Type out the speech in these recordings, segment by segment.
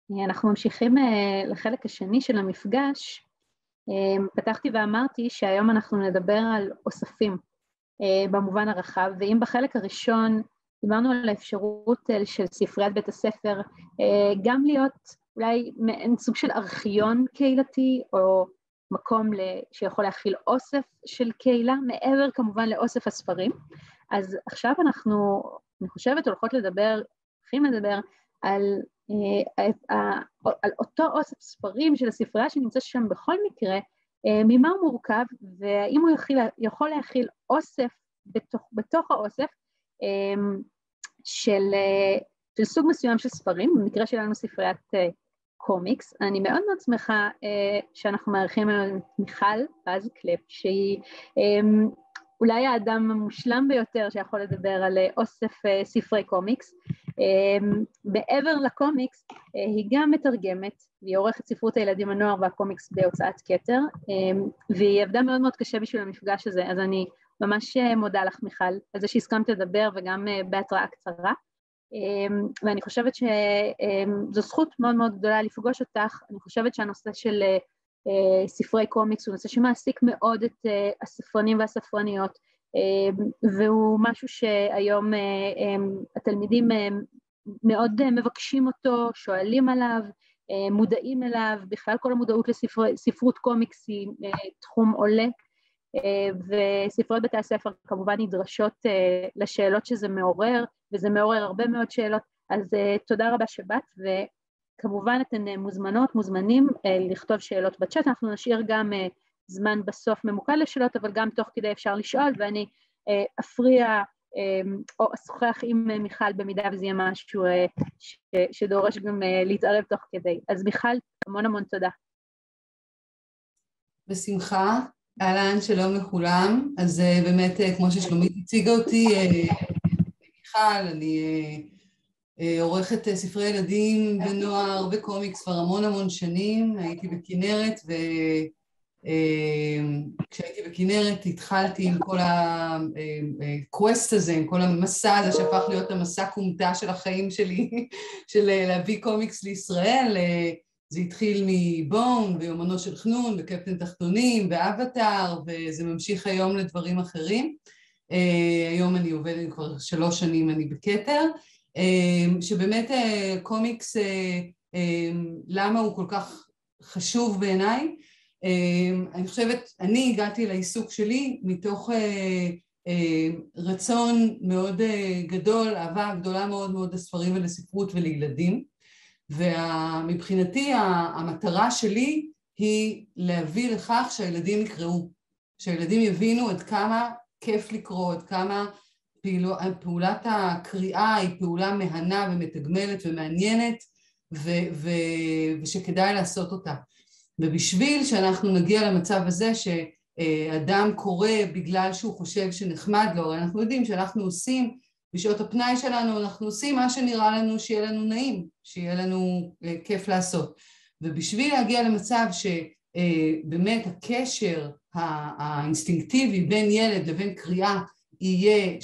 אנחנו ממשיכים לחלק השני של המפגש. פתחתי ואמרתי שהיום אנחנו נדבר על אוספים במובן הרחב, ואם בחלק הראשון דיברנו על האפשרות של ספריית בית הספר, גם להיות אולי סוג של ארכיון קהילתי, או מקום שיכול להכיל אוסף של קהילה, מעבר כמובן לאוסף הספרים. אז עכשיו אני חושבת, הולכים לדבר על אותו אוסף ספרים של הספרייה שנמצא שם בכל מקרה, ממה הוא מורכב, והאם הוא יכול להכיל אוסף בתוך האוסף של סוג מסוים של ספרים, במקרה שלנו ספריית קומיקס. אני מאוד מאוד שמחה שאנחנו מארחים את מיכל פז קלפ, שהיא אולי האדם המושלם ביותר שיכול לדבר על אוסף ספרי קומיקס. מעבר לקומיקס, היא גם מתרגמת, והיא עורכת ספרות הילדים הנוער והקומיקס בהוצאת כתר, והיא עבדה מאוד מאוד קשה בשביל המפגש הזה, אז אני ממש מודה לך מיכל, על זה שהסכמת לדבר וגם בהתראה קצרה, ואני חושבת שזו זכות מאוד מאוד גדולה לפגוש אותך. אני חושבת שהנושא של ספרי קומיקס הוא נושא שמעסיק מאוד את הספרנים והספרניות, והוא משהו שהיום התלמידים מאוד מבקשים אותו, שואלים עליו, מודעים אליו. בכלל כל המודעות לספרות קומיקס היא תחום עולה, וספריות בתי הספר כמובן נדרשות לשאלות שזה מעורר, וזה מעורר הרבה מאוד שאלות. אז תודה רבה שבאת, וכמובן אתן מוזמנים לכתוב שאלות בצ'אט. אנחנו נשאיר גם זמן בסוף ממוקד לשאלות, אבל גם תוך כדי אפשר לשאול, ואני אפריע או אשוחח עם מיכל במידה וזה יהיה משהו שדורש גם להתערב תוך כדי. אז מיכל, המון המון תודה. בשמחה. אהלן, שלום לכולם. אז באמת, כמו ששלומית הציגה אותי, מיכל, אני עורכת ספרי ילדים ונוער וקומיקס כבר המון שנים. הייתי בכנרת, וכשהייתי בכנרת התחלתי עם כל הקווסט הזה, עם כל המסע הזה שהפך להיות המסע קומטה של החיים שלי, של להביא קומיקס לישראל. זה התחיל מבון, ויומנו של חנון, וקפטן תחתונים, ואבטר, וזה ממשיך היום לדברים אחרים. היום אני עובדת כבר 3 שנים, אני בכתר, שבאמת קומיקס, למה הוא כל כך חשוב בעיניי? אני חושבת, אני הגעתי לעיסוק שלי מתוך רצון מאוד גדול, אהבה גדולה מאוד מאוד לספרים ולספרות ולילדים, ומבחינתי המטרה שלי היא להביא לכך שהילדים יקראו, שהילדים יבינו עד כמה כיף לקרוא, עד כמה פעולת הקריאה היא פעולה מהנה ומתגמלת ומעניינת, ושכדאי לעשות אותה. ובשביל שאנחנו נגיע למצב הזה שאדם קורא בגלל שהוא חושב שנחמד לו, אנחנו יודעים שאנחנו עושים בשעות הפנאי שלנו, אנחנו עושים מה שנראה לנו שיהיה לנו נעים, שיהיה לנו כיף לעשות. ובשביל להגיע למצב שבאמת הקשר האינסטינקטיבי בין ילד לבין קריאה יהיה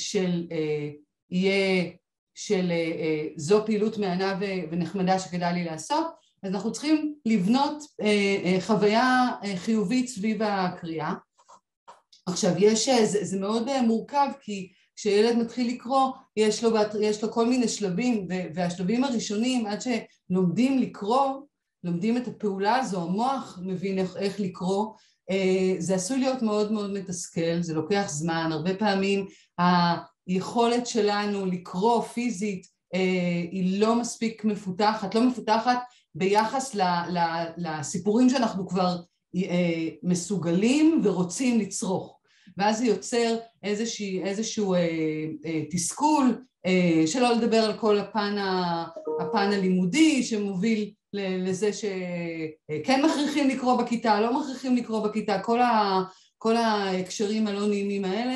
של זו פעילות מענה ונחמדה שכדאי לי לעשות, אז אנחנו צריכים לבנות חוויה חיובית סביב הקריאה. עכשיו, זה מאוד מורכב, כי כשילד מתחיל לקרוא, יש לו כל מיני שלבים, והשלבים הראשונים, עד שלומדים לקרוא, לומדים את הפעולה הזו, המוח מבין איך לקרוא, זה עשוי להיות מאוד מאוד מתסכל, זה לוקח זמן, הרבה פעמים היכולת שלנו לקרוא פיזית היא לא מספיק מפותחת, לא מפותחת ביחס לסיפורים שאנחנו כבר מסוגלים ורוצים לצרוך. ואז זה יוצר איזשהו תסכול, שלא לדבר על כל הפן הלימודי שמוביל לזה שכן מכריחים לקרוא בכיתה, לא מכריחים לקרוא בכיתה, כל ההקשרים הלא נעימים האלה,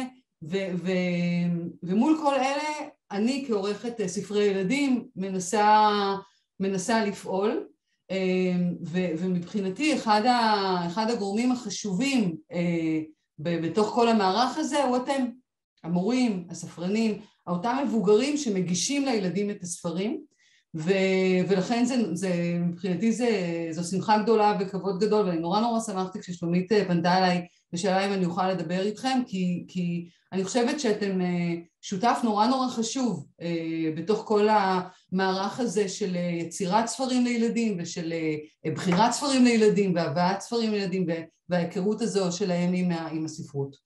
ומול כל אלה אני כעורכת ספרי ילדים מנסה לפעול, ומבחינתי אחד הגורמים החשובים בתוך כל המערך הזה הוא אתם, המורים, הספרנים, אותם מבוגרים שמגישים לילדים את הספרים, ולכן מבחינתי זו שמחה גדולה וכבוד גדול, ואני נורא שמחתי כששלומית פנתה אליי ושאלה אם אני אוכל לדבר איתכם, כי אני חושבת שאתם שותף נורא חשוב בתוך כל המערך הזה של יצירת ספרים לילדים ושל בחירת ספרים לילדים והבאת ספרים לילדים וההיכרות הזו שלהם עם הספרות.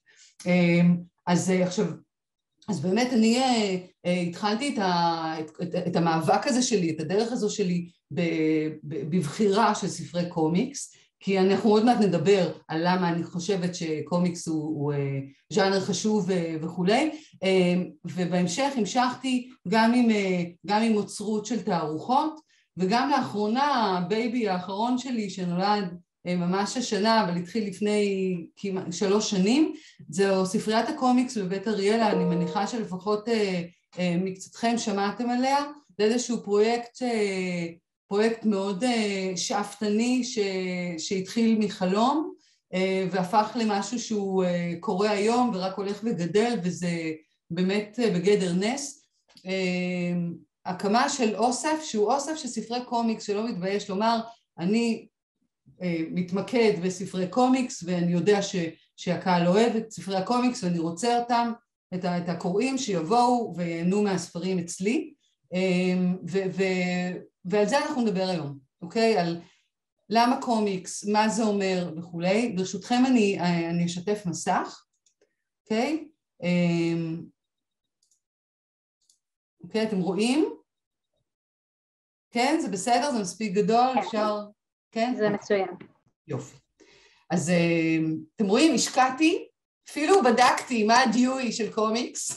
אז באמת אני התחלתי את המאבק הזה שלי, את הדרך הזו שלי בבחירה של ספרי קומיקס, כי אנחנו עוד מעט נדבר על למה אני חושבת שקומיקס הוא ז'אנר חשוב וכולי, ובהמשך המשכתי גם עם אוצרות של תערוכות, וגם לאחרונה הבייבי האחרון שלי שנולד ממש השנה, אבל התחיל לפני 3 שנים, זו ספריית הקומיקס בבית אריאלה, אני מניחה שלפחות מקצתכם שמעתם עליה, זה איזשהו פרויקט מאוד שאפתני שהתחיל מחלום, והפך למשהו שהוא קורה היום ורק הולך וגדל, וזה באמת בגדר נס. הקמה של אוסף, שהוא אוסף של ספרי קומיקס, שלא מתבייש לומר, אני מתמקד בספרי קומיקס, ואני יודע שהקהל אוהב את ספרי הקומיקס, ואני רוצה אותם, את הקוראים שיבואו ויהנו מהספרים אצלי, ועל זה אנחנו נדבר היום, אוקיי? על למה קומיקס, מה זה אומר וכולי. ברשותכם אני אשתף מסך, אוקיי? אוקיי, אתם רואים? כן, זה בסדר? זה מספיק גדול? אפשר... כן? זה מצוין. יופי. אז אתם רואים, השקעתי, אפילו בדקתי מה הדיואי של קומיקס,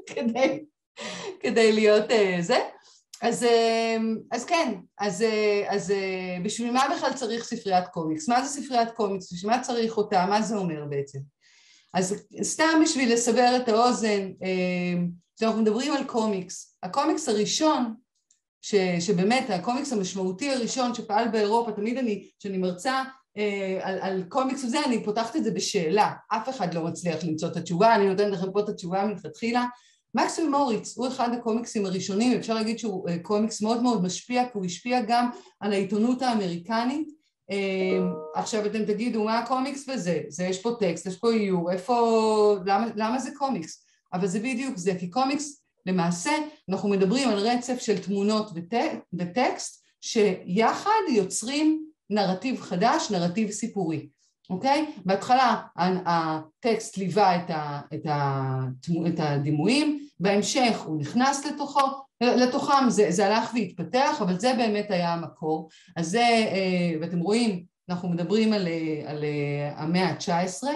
כדי להיות זה. אז כן, אז בשביל מה בכלל צריך ספריית קומיקס? מה זה ספריית קומיקס? בשביל מה צריך אותה? מה זה אומר בעצם? אז סתם בשביל לסבר את האוזן, כשאנחנו מדברים על קומיקס, הקומיקס הראשון, שבאמת הקומיקס המשמעותי הראשון שפעל באירופה, תמיד כשאני מרצה על קומיקס וזה, אני פותחת את זה בשאלה, אף אחד לא מצליח למצוא את התשובה, אני נותנת לכם פה את התשובה מלכתחילה. מקס ומוריץ הוא אחד הקומיקסים הראשונים, אפשר להגיד שהוא קומיקס מאוד משפיע, כי הוא השפיע גם על העיתונות האמריקנית. עכשיו אתם תגידו, מה הקומיקס וזה? יש פה טקסט, יש פה איור, למה זה קומיקס? אבל זה בדיוק זה, כי קומיקס, למעשה, אנחנו מדברים על רצף של תמונות וטקסט, שיחד יוצרים נרטיב חדש, נרטיב סיפורי, אוקיי? בהתחלה הטקסט ליווה את הדימויים, בהמשך הוא נכנס לתוכם, זה הלך והתפתח, אבל זה באמת היה המקור. אז זה, ואתם רואים, אנחנו מדברים על המאה ה-19,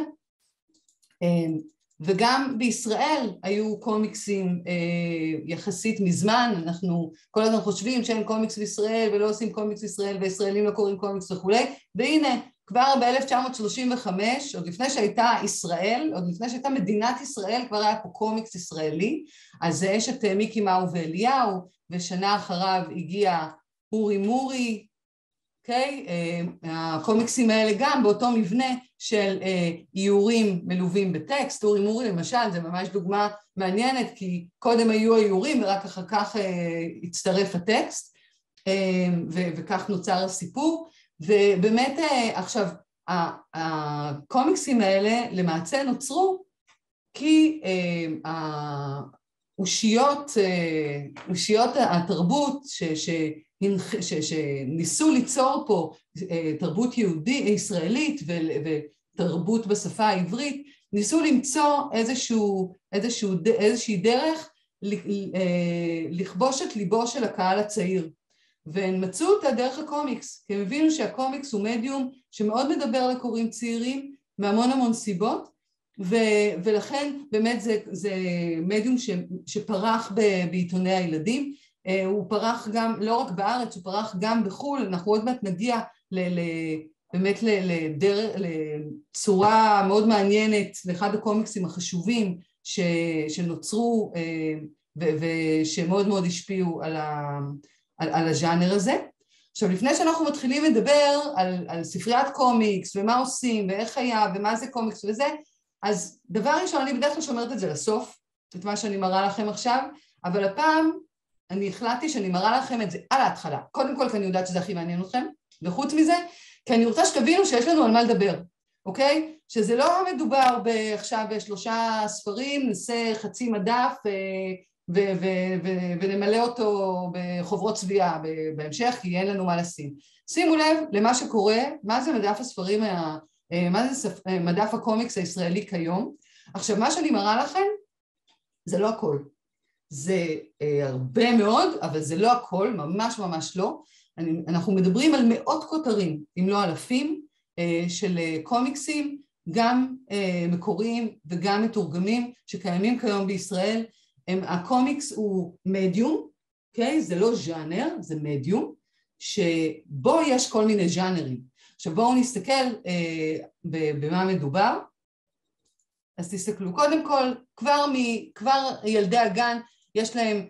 וגם בישראל היו קומיקסים יחסית מזמן, אנחנו כל הזמן חושבים שאין קומיקס בישראל ולא עושים קומיקס בישראל וישראלים לא קוראים קומיקס וכולי, והנה כבר ב-1935, עוד לפני שהייתה ישראל, עוד לפני שהייתה מדינת ישראל, כבר היה פה קומיקס ישראלי, אז יש את מיקי מאו ואליהו, ושנה אחריו הגיע אורי מורי, אוקיי? הקומיקסים האלה גם באותו מבנה של איורים מלווים בטקסט. אורי מורי למשל, זה ממש דוגמה מעניינת, כי קודם היו האיורים ורק אחר כך הצטרף הטקסט, וכך נוצר הסיפור. ובאמת עכשיו, הקומיקסים האלה למעשה נוצרו כי אושיות התרבות שניסו ליצור פה תרבות ישראלית ותרבות בשפה העברית, ניסו למצוא איזושהי דרך לכבוש את ליבו של הקהל הצעיר, והם מצאו אותה דרך הקומיקס, כי הם הבינו שהקומיקס הוא מדיום שמאוד מדבר לקוראים צעירים מהמון סיבות, ולכן באמת זה מדיום שפרח בעיתוני הילדים. הוא פרח גם, לא רק בארץ, הוא פרח גם בחו"ל. אנחנו עוד מעט נגיע באמת לצורה מאוד מעניינת, לאחד הקומיקסים החשובים שנוצרו ושמאוד השפיעו על הז'אנר הזה. עכשיו, לפני שאנחנו מתחילים לדבר על ספריית קומיקס ומה עושים ואיך היה ומה זה קומיקס וזה, אז דבר ראשון, אני בדרך כלל שומרת את זה לסוף, את מה שאני מראה לכם עכשיו, אבל הפעם אני החלטתי שאני מראה לכם את זה על ההתחלה. קודם כל, כי אני יודעת שזה הכי מעניין אתכם, וחוץ מזה, כי אני רוצה שתבינו שיש לנו על מה לדבר, אוקיי? שזה לא מדובר עכשיו ב3 ספרים, נעשה חצי מדף ונמלא אותו בחוברות צביעה בהמשך, כי אין לנו מה לשים. שימו לב למה שקורה, מה זה מדף הספרים, מה זה מדף הקומיקס הישראלי כיום. עכשיו, מה שאני מראה לכם, זה לא הכל. זה הרבה מאוד, אבל זה לא הכל, ממש ממש לא. אנחנו מדברים על מאות כותרים, אם לא אלפים, של קומיקסים, גם מקוריים וגם מתורגמים, שקיימים כיום בישראל. הקומיקס הוא מדיום, okay? זה לא ז'אנר, זה מדיום, שבו יש כל מיני ז'אנרים. עכשיו בואו נסתכל במה מדובר. אז תסתכלו, קודם כל, כבר ילדי הגן יש להם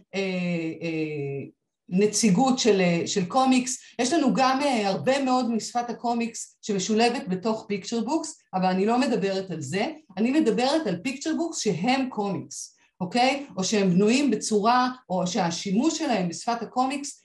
נציגות של קומיקס, יש לנו גם הרבה מאוד משפת הקומיקס שמשולבת בתוך פיקצ'ר בוקס, אבל אני לא מדברת על זה, אני מדברת על פיקצ'ר בוקס שהם קומיקס, אוקיי? או שהם בנויים בצורה, או שהשימוש שלהם בשפת הקומיקס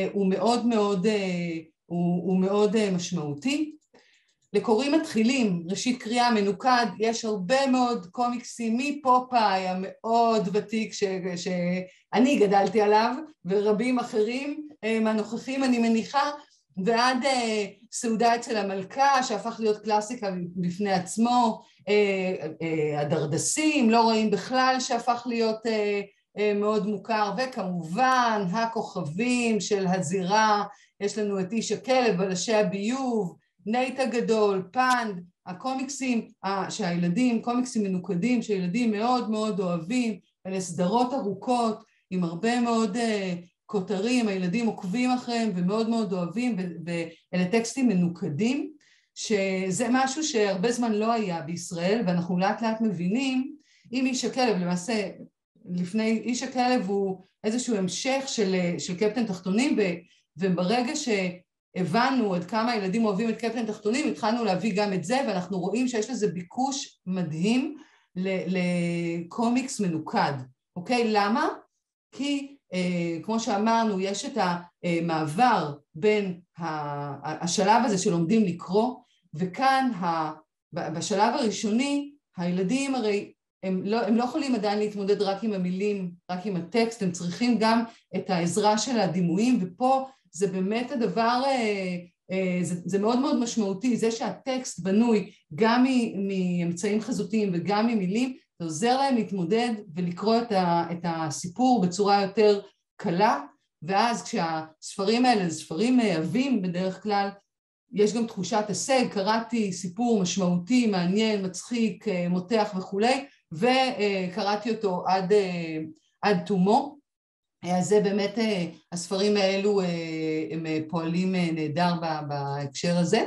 הוא מאוד משמעותי. לקוראים מתחילים, ראשית קריאה מנוקד, יש הרבה מאוד קומיקסים מפופאי המאוד ותיק שאני גדלתי עליו, ורבים אחרים מהנוכחים אני מניחה, ועד סעודה אצל המלכה שהפך להיות קלאסיקה בפני עצמו, הדרדסים, לא רואים בכלל שהפך להיות מאוד מוכר, וכמובן הכוכבים של הזירה, יש לנו את איש הכלב, בלשי הביוב, נייט הגדול, פנד, הקומיקסים שהילדים, קומיקסים מנוקדים שהילדים מאוד מאוד אוהבים, אלה סדרות ארוכות עם הרבה מאוד כותרים, הילדים עוקבים אחריהם ומאוד מאוד אוהבים, ואלה טקסטים מנוקדים, שזה משהו שהרבה זמן לא היה בישראל, ואנחנו לאט לאט מבינים, אם איש הכלב, למעשה לפני איש הכלב הוא איזשהו המשך של קפטן תחתונים, וברגע הבנו עד כמה הילדים אוהבים את קפטן תחתונים, התחלנו להביא גם את זה, ואנחנו רואים שיש לזה ביקוש מדהים לקומיקס מנוקד, אוקיי? למה? כי כמו שאמרנו, יש את המעבר בין השלב הזה שלומדים לקרוא, וכאן בשלב הראשוני, הילדים הרי הם לא יכולים עדיין להתמודד רק עם המילים, רק עם הטקסט, הם צריכים גם את העזרה של הדימויים, ופה זה באמת הדבר, זה מאוד מאוד משמעותי, זה שהטקסט בנוי גם מאמצעים חזותיים וגם ממילים, זה עוזר להם להתמודד ולקרוא את הסיפור בצורה יותר קלה, ואז כשהספרים האלה זה ספרים עבים בדרך כלל, יש גם תחושת הישג, קראתי סיפור משמעותי, מעניין, מצחיק, מותח וכולי, וקראתי אותו עד תומו. אז זה באמת, הספרים האלו הם פועלים נהדר בהקשר הזה.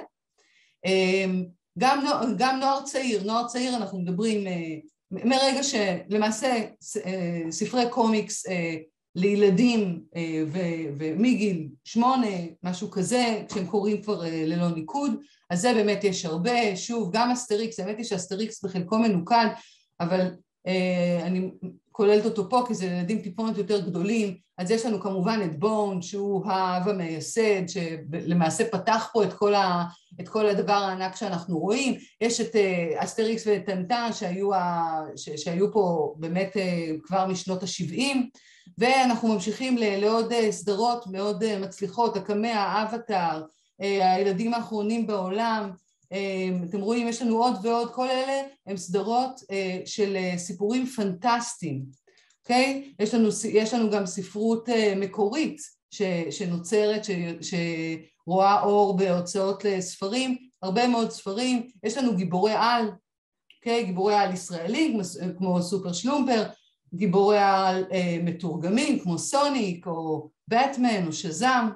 גם נוער צעיר אנחנו מדברים מרגע שלמעשה ספרי קומיקס לילדים ומגיל 8, משהו כזה, כשהם קוראים כבר ללא ניקוד, אז זה באמת יש הרבה, שוב, גם אסטריקס, האמת היא שאסטריקס בחלקו מנוקד, אבל אני כוללת אותו פה כי זה ילדים טיפונות יותר גדולים, אז יש לנו כמובן את בון שהוא האב המייסד שלמעשה פתח פה את כל הדבר הענק שאנחנו רואים, יש את אסטריקס וטנטן שהיו פה באמת כבר משנות ה-70, ואנחנו ממשיכים לעוד סדרות מאוד מצליחות, הקמע, אבטר, הילדים האחרונים בעולם, אתם רואים, יש לנו עוד ועוד, כל אלה הם סדרות של סיפורים פנטסטיים, אוקיי? יש לנו גם ספרות מקורית שנוצרת, שרואה אור בהוצאות לספרים, הרבה מאוד ספרים, יש לנו גיבורי על, אוקיי? גיבורי על ישראלים כמו סופר שלומבר, גיבורי על מתורגמים כמו סוניק או בטמן או שזם,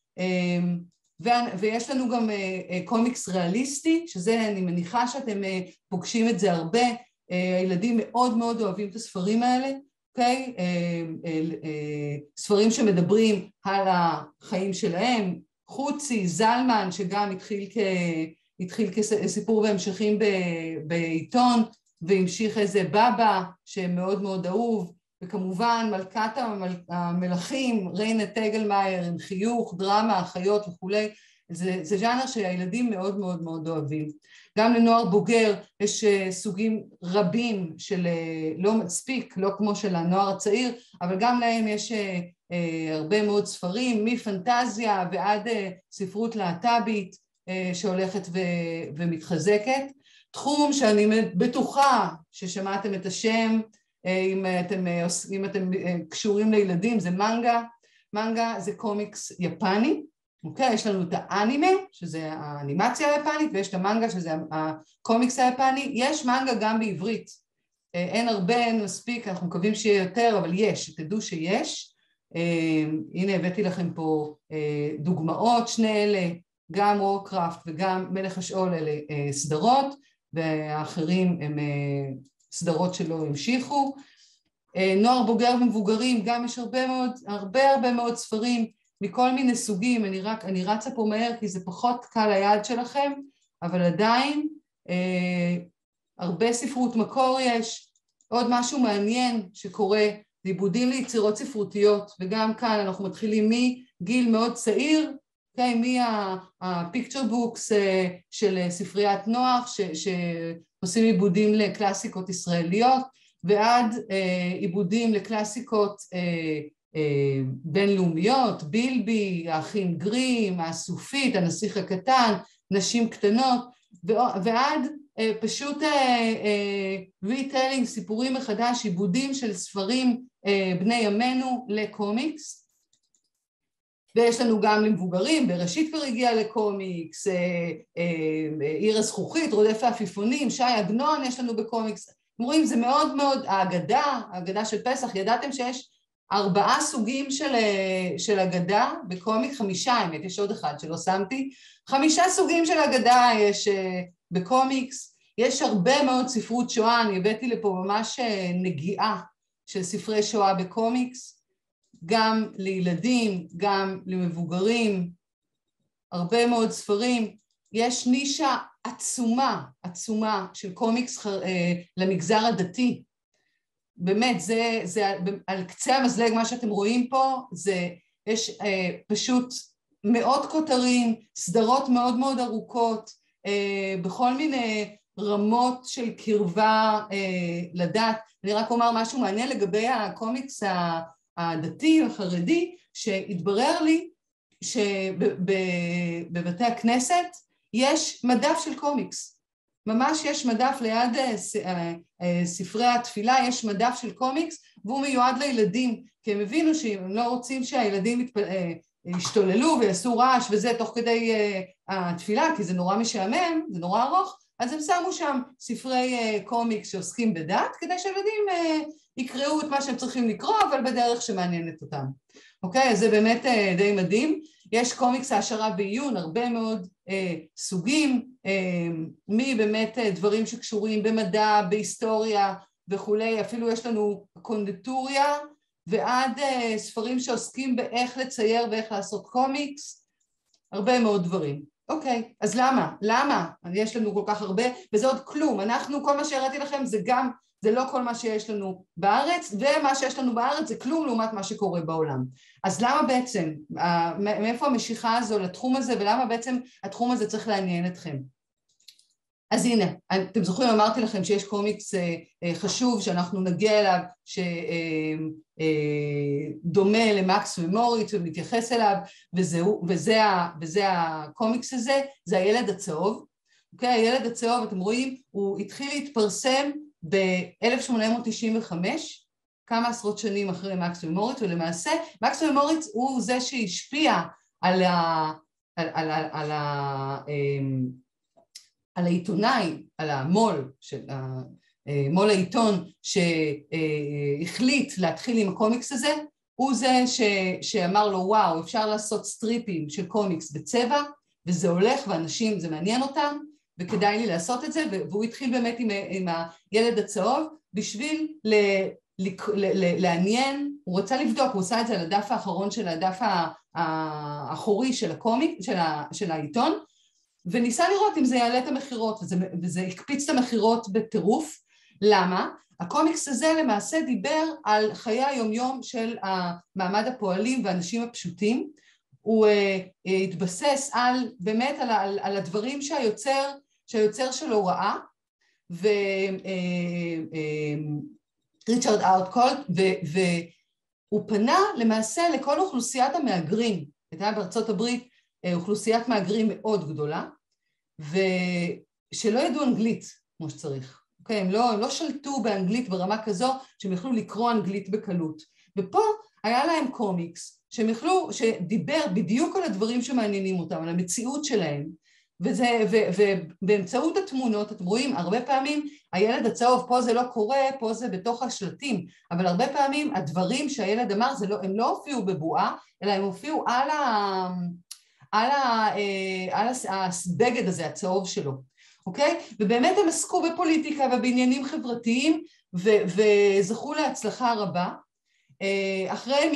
ויש לנו גם קומיקס ריאליסטי, שזה אני מניחה שאתם פוגשים את זה הרבה, הילדים מאוד מאוד אוהבים את הספרים האלה, אוקיי? ספרים שמדברים על החיים שלהם, חוצי, זלמן, שגם התחיל כסיפור והמשכים בעיתון, והמשיך איזה בבא שמאוד מאוד אהוב, וכמובן מלכת המלכים, ריינה טגלמאייר, עם חיוך, דרמה, אחיות וכולי, זה ז'אנר שהילדים מאוד מאוד מאוד אוהבים. גם לנוער בוגר יש סוגים רבים של לא מספיק, לא כמו של הנוער הצעיר, אבל גם להם יש הרבה מאוד ספרים, מפנטזיה ועד ספרות להט"בית שהולכת ומתחזקת. תחום שאני בטוחה ששמעתם את השם, אם אתם קשורים לילדים, זה מנגה. מנגה זה קומיקס יפני, אוקיי? יש לנו את האנימה, שזה האנימציה היפנית, ויש את המנגה, שזה הקומיקס היפני. יש מנגה גם בעברית. אין הרבה, אין מספיק, אנחנו מקווים שיהיה יותר, אבל יש, תדעו שיש. הנה הבאתי לכם פה דוגמאות, שני אלה, גם וורקראפט וגם מלך השאול, אלה סדרות, והאחרים הם סדרות שלא המשיכו. נוער בוגר ומבוגרים, גם יש הרבה מאוד ספרים מכל מיני סוגים. אני רצה פה מהר כי זה פחות קל היד שלכם, אבל עדיין הרבה ספרות מקור יש. עוד משהו מעניין שקורה, זה עיבודים ליצירות ספרותיות, וגם כאן אנחנו מתחילים מגיל מאוד צעיר, מהפיקצ'ר בוקס של ספריית נוח, שעושים עיבודים לקלאסיקות ישראליות, ועד עיבודים לקלאסיקות בינלאומיות, בילבי, האחים גרים, הסופית, הנסיך הקטן, נשים קטנות, ועד פשוט ריטלינג, סיפורים מחדש, עיבודים של ספרים בני ימינו לקומיקס. ויש לנו גם למבוגרים, בראשית כבר הגיע לקומיקס, עיר הזכוכית, רודף העפיפונים, שי עגנון יש לנו בקומיקס. אתם רואים, זה מאוד מאוד, ההגדה של פסח, ידעתם שיש 4 סוגים של הגדה בקומיק, 5 האמת, יש עוד אחד שלא שמתי, 5 סוגים של הגדה יש בקומיקס, יש הרבה מאוד ספרות שואה, אני הבאתי לפה ממש נגיעה של ספרי שואה בקומיקס, גם לילדים, גם למבוגרים, הרבה מאוד ספרים. יש נישה עצומה של קומיקס למגזר הדתי. באמת, זה על קצה המזלג, מה שאתם רואים פה, יש פשוט מאות כותרים, סדרות מאוד מאוד ארוכות, בכל מיני רמות של קרבה לדת. אני רק אומר משהו מעניין לגבי הקומיקס הדתי החרדי, שהתברר לי שבבתי הכנסת יש מדף של קומיקס. ממש יש מדף ליד ספרי התפילה, יש מדף של קומיקס, והוא מיועד לילדים, כי הם הבינו שהם לא רוצים שהילדים ישתוללו ויעשו רעש וזה תוך כדי התפילה, כי זה נורא משעמם, זה נורא ארוך, אז הם שמו שם ספרי קומיקס שעוסקים בדת, כדי שהילדים יקראו את מה שהם צריכים לקרוא, אבל בדרך שמעניינת אותם. אוקיי, אז זה באמת די מדהים. יש קומיקס העשרה ועיון, הרבה מאוד סוגים, מבאמת דברים שקשורים במדע, בהיסטוריה וכולי, אפילו יש לנו קונדיטוריה, ועד ספרים שעוסקים באיך לצייר ואיך לעשות קומיקס, הרבה מאוד דברים. אוקיי, אז למה? יש לנו כל כך הרבה, וזה עוד כלום. כל מה שהראיתי לכם זה לא כל מה שיש לנו בארץ, ומה שיש לנו בארץ זה כלום לעומת מה שקורה בעולם. אז למה בעצם, מאיפה המשיכה הזו לתחום הזה, ולמה בעצם התחום הזה צריך לעניין אתכם? אז הנה, אתם זוכרים, אמרתי לכם שיש קומיקס חשוב שאנחנו נגיע אליו, שדומה למקס ומוריץ ומתייחס אליו, וזה הקומיקס הזה, זה הילד הצהוב. אוקיי, הילד הצהוב, אתם רואים, הוא התחיל להתפרסם ב-1895, כמה עשרות שנים אחרי מקס ומוריץ, ולמעשה מקס ומוריץ הוא זה שהשפיע על העיתונאי, על המול, מול העיתון שהחליט להתחיל עם הקומיקס הזה, הוא זה שאמר לו וואו, אפשר לעשות סטריפים של קומיקס בצבע, וזה הולך ואנשים, זה מעניין אותם, וכדאי לי לעשות את זה, והוא התחיל באמת עם הילד הצהוב, בשביל לעניין, הוא רצה לבדוק, הוא עושה את זה על הדף האחרון של הדף האחורי של הקומיק, של העיתון, וניסה לראות אם זה יעלה את המחירות, וזה הקפיץ את המחירות בטירוף, למה? הקומיקס הזה למעשה דיבר על חיי היומיום של המעמד הפועלים והאנשים הפשוטים, הוא התבסס באמת על הדברים שהיוצר שלו ראה, וריצ'רד ארטקולט, והוא פנה למעשה לכל אוכלוסיית המהגרים, הייתה בארצות הברית אוכלוסיית מהגרים מאוד גדולה, ושלא ידעו אנגלית כמו שצריך. אוקיי, הם לא שלטו באנגלית ברמה כזו שהם יכלו לקרוא אנגלית בקלות. ופה היה להם קומיקס שדיבר בדיוק על הדברים שמעניינים אותם, על המציאות שלהם, ובאמצעות התמונות, אתם רואים, הרבה פעמים הילד הצהוב, פה זה לא קורה, פה זה בתוך השלטים, אבל הרבה פעמים הדברים שהילד אמר, הם לא הופיעו בבועה, אלא הם הופיעו על הבגד הזה, הצהוב שלו, אוקיי? ובאמת הם עסקו בפוליטיקה ובעניינים חברתיים, וזכו להצלחה רבה. אחריהם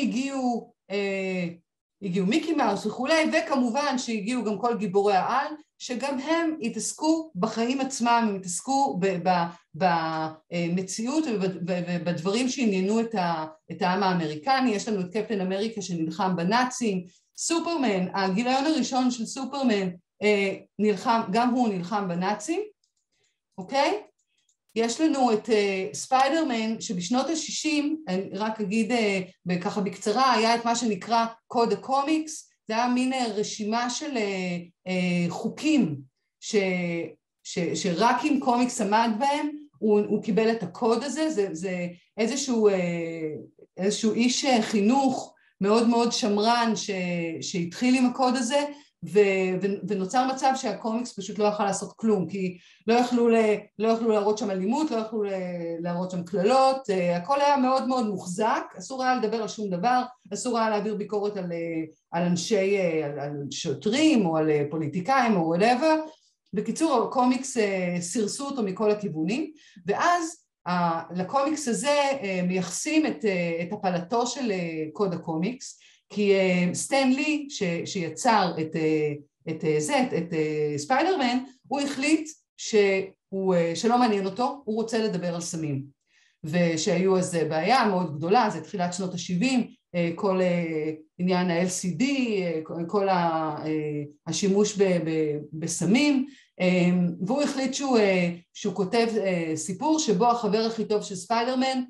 הגיעו מיקי מאוס וכולי, וכמובן שהגיעו גם כל גיבורי העל, שגם הם התעסקו בחיים עצמם, הם התעסקו במציאות ובדברים שעניינו את העם האמריקני. יש לנו את קפטן אמריקה שנלחם בנאצים, סופרמן, הגיליון הראשון של סופרמן, גם הוא נלחם בנאצים, אוקיי? יש לנו את ספיידרמן, שבשנות ה-60, אני רק אגיד ככה בקצרה, היה את מה שנקרא קוד הקומיקס, זה היה מין רשימה של חוקים שרק אם קומיקס עמד בהם, הוא קיבל את הקוד הזה, זה איזשהו איש חינוך מאוד מאוד שמרן שהתחיל עם הקוד הזה, ונוצר מצב שהקומיקס פשוט לא יכל לעשות כלום, כי לא יכלו להראות שם אלימות, לא יכלו להראות שם כללות, הכל היה מאוד מאוד מוחזק, אסור היה לדבר על שום דבר, אסור היה להעביר ביקורת על שוטרים או על פוליטיקאים או whatever. בקיצור, הקומיקס סירסו אותו מכל הכיוונים, ואז לקומיקס הזה מייחסים את הפלתו של קוד הקומיקס, כי סטן לי שיצר את ספיידרמן, הוא החליט שלא מעניין אותו, הוא רוצה לדבר על סמים. ושהיו אז בעיה מאוד גדולה, זה תחילת שנות ה-70, כל עניין ה-LCD, כל השימוש בסמים, והוא החליט שהוא כותב סיפור שבו החבר הכי טוב של ספיידרמן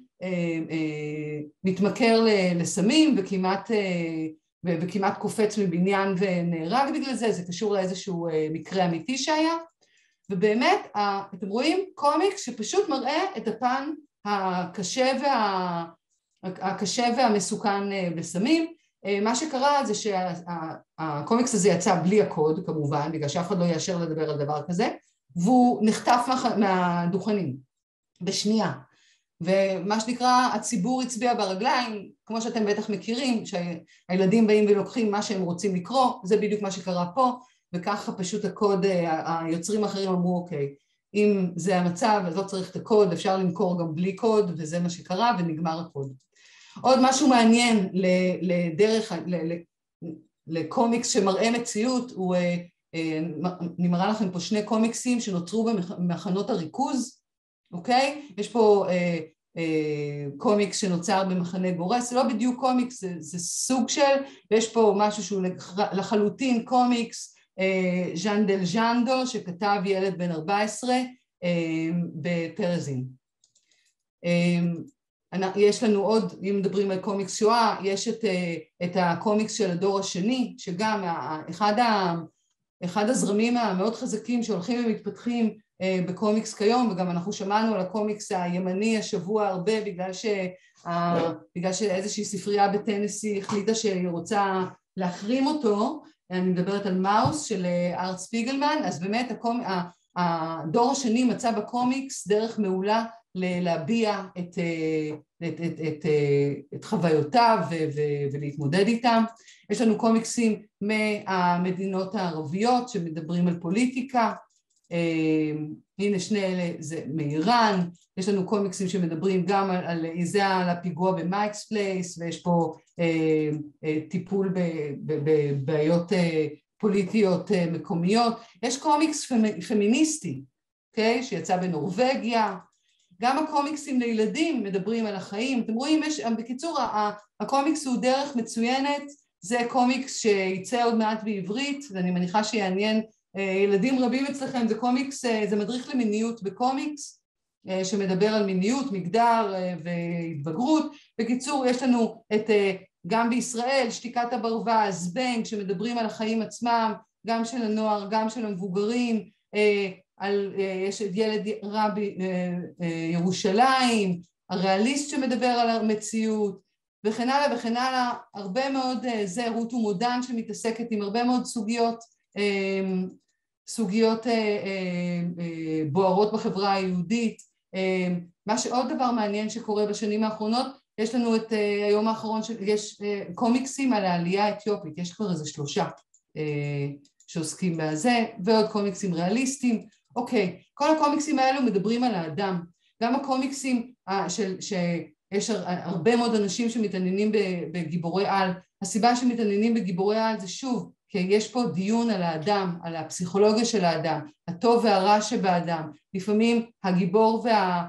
מתמכר לסמים וכמעט קופץ מבניין ונהרג בגלל זה, זה קשור לאיזשהו מקרה אמיתי שהיה, ובאמת אתם רואים קומיקס שפשוט מראה את הפן הקשה והמסוכן בסמים. מה שקרה זה שהקומיקס הזה יצא בלי הקוד כמובן, בגלל שאף אחד לא יאשר לדבר על דבר כזה, והוא נחטף מהדוכנים בשנייה, ומה שנקרא הציבור הצביע ברגליים, כמו שאתם בטח מכירים, שהילדים באים ולוקחים מה שהם רוצים לקרוא, זה בדיוק מה שקרה פה, וככה פשוט הקוד, היוצרים האחרים אמרו אוקיי, אם זה המצב אז לא צריך את הקוד, אפשר למכור גם בלי קוד, וזה מה שקרה ונגמר הקוד. עוד משהו מעניין לקומיקס שמראה מציאות, אני מראה לכם פה שני קומיקסים שנוצרו במחנות הריכוז, אוקיי? יש פה קומיקס שנוצר במחנה גורס, זה לא בדיוק קומיקס, זה סוג של, ויש פה משהו שהוא לחלוטין קומיקס, ז'אן דל ז'אנדו, שכתב ילד בן 14 בפרזין. יש לנו עוד, אם מדברים על קומיקס שואה, יש את הקומיקס של הדור השני, שגם אחד הזרמים המאוד חזקים שהולכים ומתפתחים בקומיקס כיום, וגם אנחנו שמענו על הקומיקס הימני השבוע הרבה, בגלל שאיזושהי ספרייה בטנסי החליטה שהיא רוצה להחרים אותו, אני מדברת על מאוס של ארט ספיגלמן, אז באמת הדור השני מצא בקומיקס דרך מעולה להביע את חוויותיו ולהתמודד איתם. יש לנו קומיקסים מהמדינות הערביות שמדברים על פוליטיקה, הנה שני אלה זה מאיראן, יש לנו קומיקסים שמדברים גם על הפיגוע במייקס פלייס, ויש פה טיפול בבעיות פוליטיות מקומיות, יש קומיקס פמיניסטי, okay, שיצא בנורווגיה, גם הקומיקסים לילדים מדברים על החיים, אתם רואים, בקיצור, הקומיקס הוא דרך מצוינת, זה קומיקס שיצא עוד מעט בעברית, ואני מניחה שיעניין ילדים רבים אצלכם, זה קומיקס, זה מדריך למיניות בקומיקס, שמדבר על מיניות, מגדר והתבגרות. בקיצור, יש לנו גם בישראל, שתיקת הברווז, זבנג, שמדברים על החיים עצמם, גם של הנוער, גם של המבוגרים, יש ילד רע בירושלים, הריאליסט שמדבר על המציאות, וכן הלאה וכן הלאה, הרבה מאוד, זה רות ומודן שמתעסקת עם הרבה מאוד סוגיות בוערות בחברה היהודית. מה שעוד דבר מעניין שקורה בשנים האחרונות, יש לנו את היום האחרון, יש קומיקסים על העלייה האתיופית, יש כבר איזה 3 שעוסקים בזה, ועוד קומיקסים ריאליסטיים. אוקיי, כל הקומיקסים האלו מדברים על האדם, גם הקומיקסים שיש הרבה מאוד אנשים שמתעניינים בגיבורי על, הסיבה שמתעניינים בגיבורי על זה שוב, כי יש פה דיון על האדם, על הפסיכולוגיה של האדם, הטוב והרע שבאדם, לפעמים הגיבור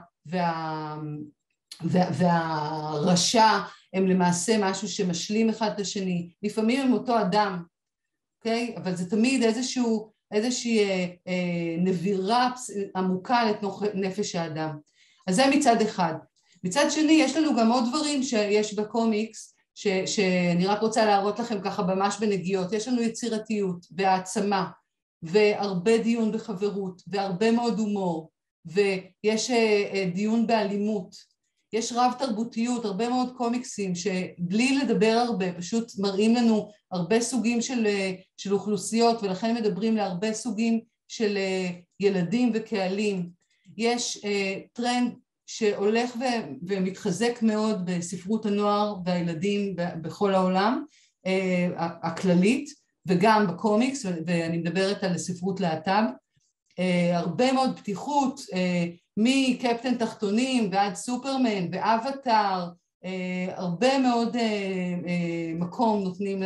והרשע הם למעשה משהו שמשלים אחד את השני, לפעמים הם אותו אדם, אוקיי? אבל זה תמיד איזושהי נבירה עמוקה לתוך נפש האדם. אז זה מצד אחד. מצד שני, יש לנו גם עוד דברים שיש בקומיקס, שאני רק רוצה להראות לכם ככה ממש בנגיעות. יש לנו יצירתיות והעצמה, והרבה דיון בחברות, והרבה מאוד הומור, ויש דיון באלימות. יש רב תרבותיות, הרבה מאוד קומיקסים שבלי לדבר הרבה, פשוט מראים לנו הרבה סוגים של אוכלוסיות, ולכן מדברים להרבה סוגים של ילדים וקהלים. יש טרנד שהולך ומתחזק מאוד בספרות הנוער והילדים בכל העולם, הכללית, וגם בקומיקס, ואני מדברת על ספרות להט"ב, הרבה מאוד פתיחות, מקפטן תחתונים ועד סופרמן ואבטר, הרבה מאוד מקום נותנים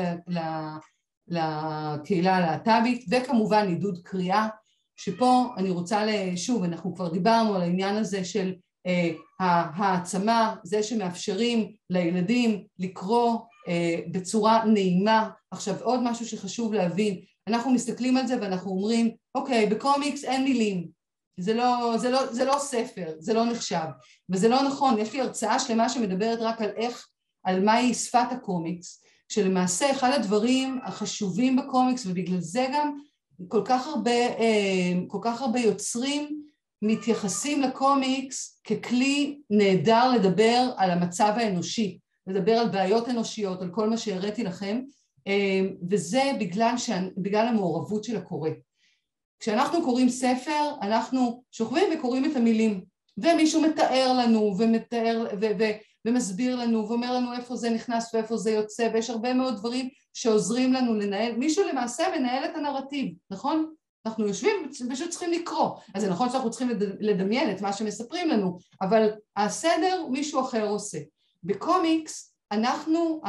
לקהילה הלהט"בית, וכמובן עידוד קריאה, שפה אני רוצה, שוב, אנחנו כבר דיברנו על העניין הזה של העצמה, זה שמאפשרים לילדים לקרוא בצורה נעימה. עכשיו עוד משהו שחשוב להבין, אנחנו מסתכלים על זה ואנחנו אומרים, אוקיי, בקומיקס אין מילים, זה לא ספר, זה לא נחשב, וזה לא נכון. יש לי הרצאה שלמה שמדברת רק על מהי שפת הקומיקס, שלמעשה אחד הדברים החשובים בקומיקס, ובגלל זה גם כל כך הרבה יוצרים מתייחסים לקומיקס ככלי נהדר לדבר על המצב האנושי, לדבר על בעיות אנושיות, על כל מה שהראיתי לכם, וזה בגלל המעורבות של הקורא. כשאנחנו קוראים ספר, אנחנו שוכבים וקוראים את המילים, ומישהו מתאר לנו ומסביר לנו ואומר לנו איפה זה נכנס ואיפה זה יוצא, ויש הרבה מאוד דברים שעוזרים לנו לנהל, מישהו למעשה מנהל את הנרטיב, נכון? אנחנו יושבים ופשוט צריכים לקרוא, אז זה נכון שאנחנו צריכים לדמיין את מה שמספרים לנו, אבל הסדר מישהו אחר עושה. בקומיקס אנחנו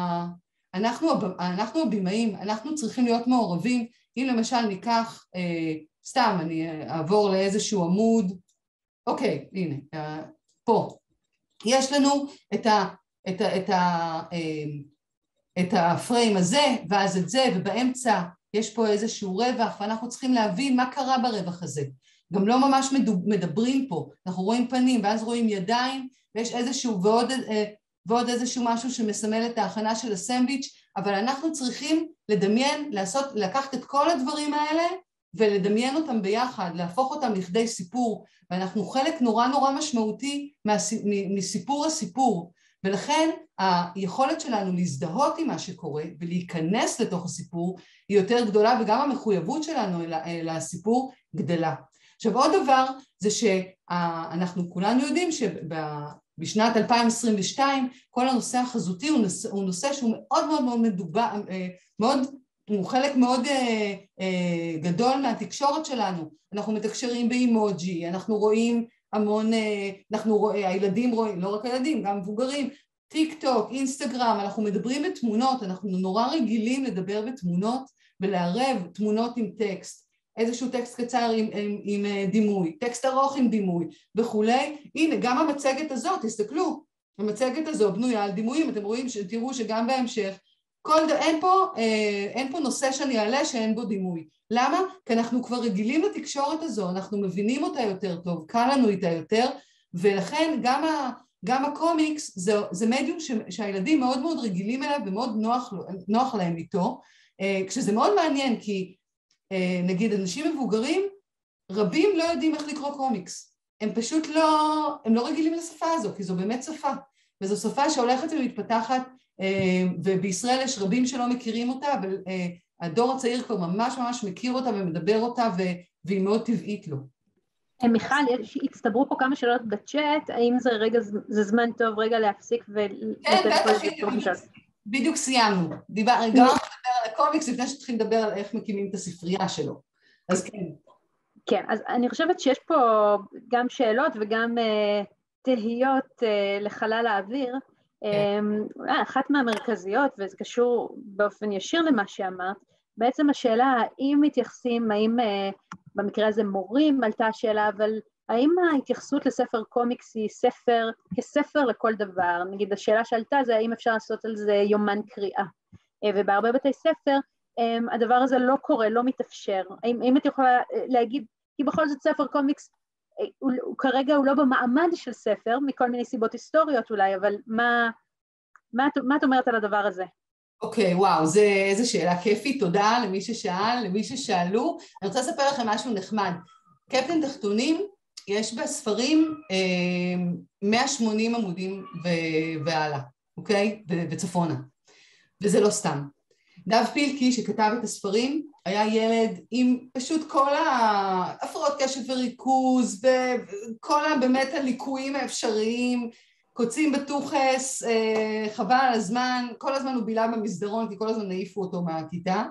הבימאים, אנחנו צריכים להיות מעורבים. אם למשל ניקח, סתם אני אעבור לאיזשהו עמוד, אוקיי, הנה, פה, יש לנו את הפריים הזה, ואז את זה, ובאמצע יש פה איזשהו רווח, ואנחנו צריכים להבין מה קרה ברווח הזה. גם לא ממש מדברים פה, אנחנו רואים פנים, ואז רואים ידיים, ויש איזשהו, ועוד איזשהו משהו שמסמל את ההכנה של הסנדוויץ', אבל אנחנו צריכים לדמיין, לקחת את כל הדברים האלה, ולדמיין אותם ביחד, להפוך אותם לכדי סיפור, ואנחנו חלק נורא משמעותי מסיפור הסיפור, ולכן היכולת שלנו להזדהות עם מה שקורה, ולהיכנס לתוך הסיפור, היא יותר גדולה, וגם המחויבות שלנו לסיפור גדלה. עכשיו עוד דבר, זה שאנחנו כולנו יודעים בשנת 2022, כל הנושא החזותי הוא נושא שהוא מאוד מדובר, הוא חלק מאוד גדול מהתקשורת שלנו. אנחנו מתקשרים באימוג'י, אנחנו רואים המון, הילדים רואים, לא רק הילדים, גם מבוגרים, טיק טוק, אינסטגרם, אנחנו מדברים בתמונות, אנחנו נורא רגילים לדבר בתמונות ולערב תמונות עם טקסט. איזשהו טקסט קצר עם דימוי, טקסט ארוך עם דימוי וכולי. הנה, גם המצגת הזאת, תסתכלו, המצגת הזו בנויה על דימויים, אתם רואים, תראו שגם בהמשך, אין פה נושא שאני אעלה שאין בו דימוי. למה? כי אנחנו כבר רגילים לתקשורת הזו, אנחנו מבינים אותה יותר טוב, קל לנו איתה יותר, ולכן גם הקומיקס זה מדיום שהילדים מאוד מאוד רגילים אליו ומאוד נוח להם איתו, כשזה מאוד מעניין כי נגיד אנשים מבוגרים, רבים לא יודעים איך לקרוא קומיקס, הם פשוט לא רגילים לשפה הזו, כי זו באמת שפה, וזו שפה שהולכת ומתפתחת, ובישראל יש רבים שלא מכירים אותה, אבל הדור הצעיר כבר ממש ממש מכיר אותה ומדבר אותה, והיא מאוד טבעית לו. מיכל, הצטברו פה כמה שאלות בצ'אט, האם זה זמן טוב רגע להפסיק כן, בדיוק סיימנו. דיברנו לדבר על הקומיקס לפני שצריכים לדבר על איך מקימים את הספרייה שלו. אז כן. כן, אז אני חושבת שיש פה גם שאלות וגם תהיות לחלל האוויר. אחת מהמרכזיות, וזה קשור באופן ישיר למה שאמרת, בעצם השאלה האם מתייחסים, האם במקרה הזה מורים עלתה השאלה, אבל האם ההתייחסות לספר קומיקס היא כספר לכל דבר? נגיד השאלה שעלתה זה האם אפשר לעשות על זה יומן קריאה, ובהרבה בתי ספר הדבר הזה לא קורה, לא מתאפשר. האם את יכולה להגיד, כי בכל זאת ספר קומיקס, כרגע הוא לא במעמד של ספר, מכל מיני סיבות היסטוריות אולי, אבל מה את אומרת על הדבר הזה? אוקיי, וואו, איזו שאלה כיפית, תודה למי ששאל, למי ששאלו. אני רוצה לספר לכם משהו נחמד. קפטן תחתונים, יש בספרים 180 עמודים והלאה, אוקיי? וצפונה. וזה לא סתם. דב פילקי שכתב את הספרים, היה ילד עם פשוט כל ההפרעות קשב וריכוז, וכל באמת הליקויים האפשריים, קוצים בטוחס, חבל על הזמן, כל הזמן הוא בילה במסדרון, כי כל הזמן העיפו אותו מהכיתה,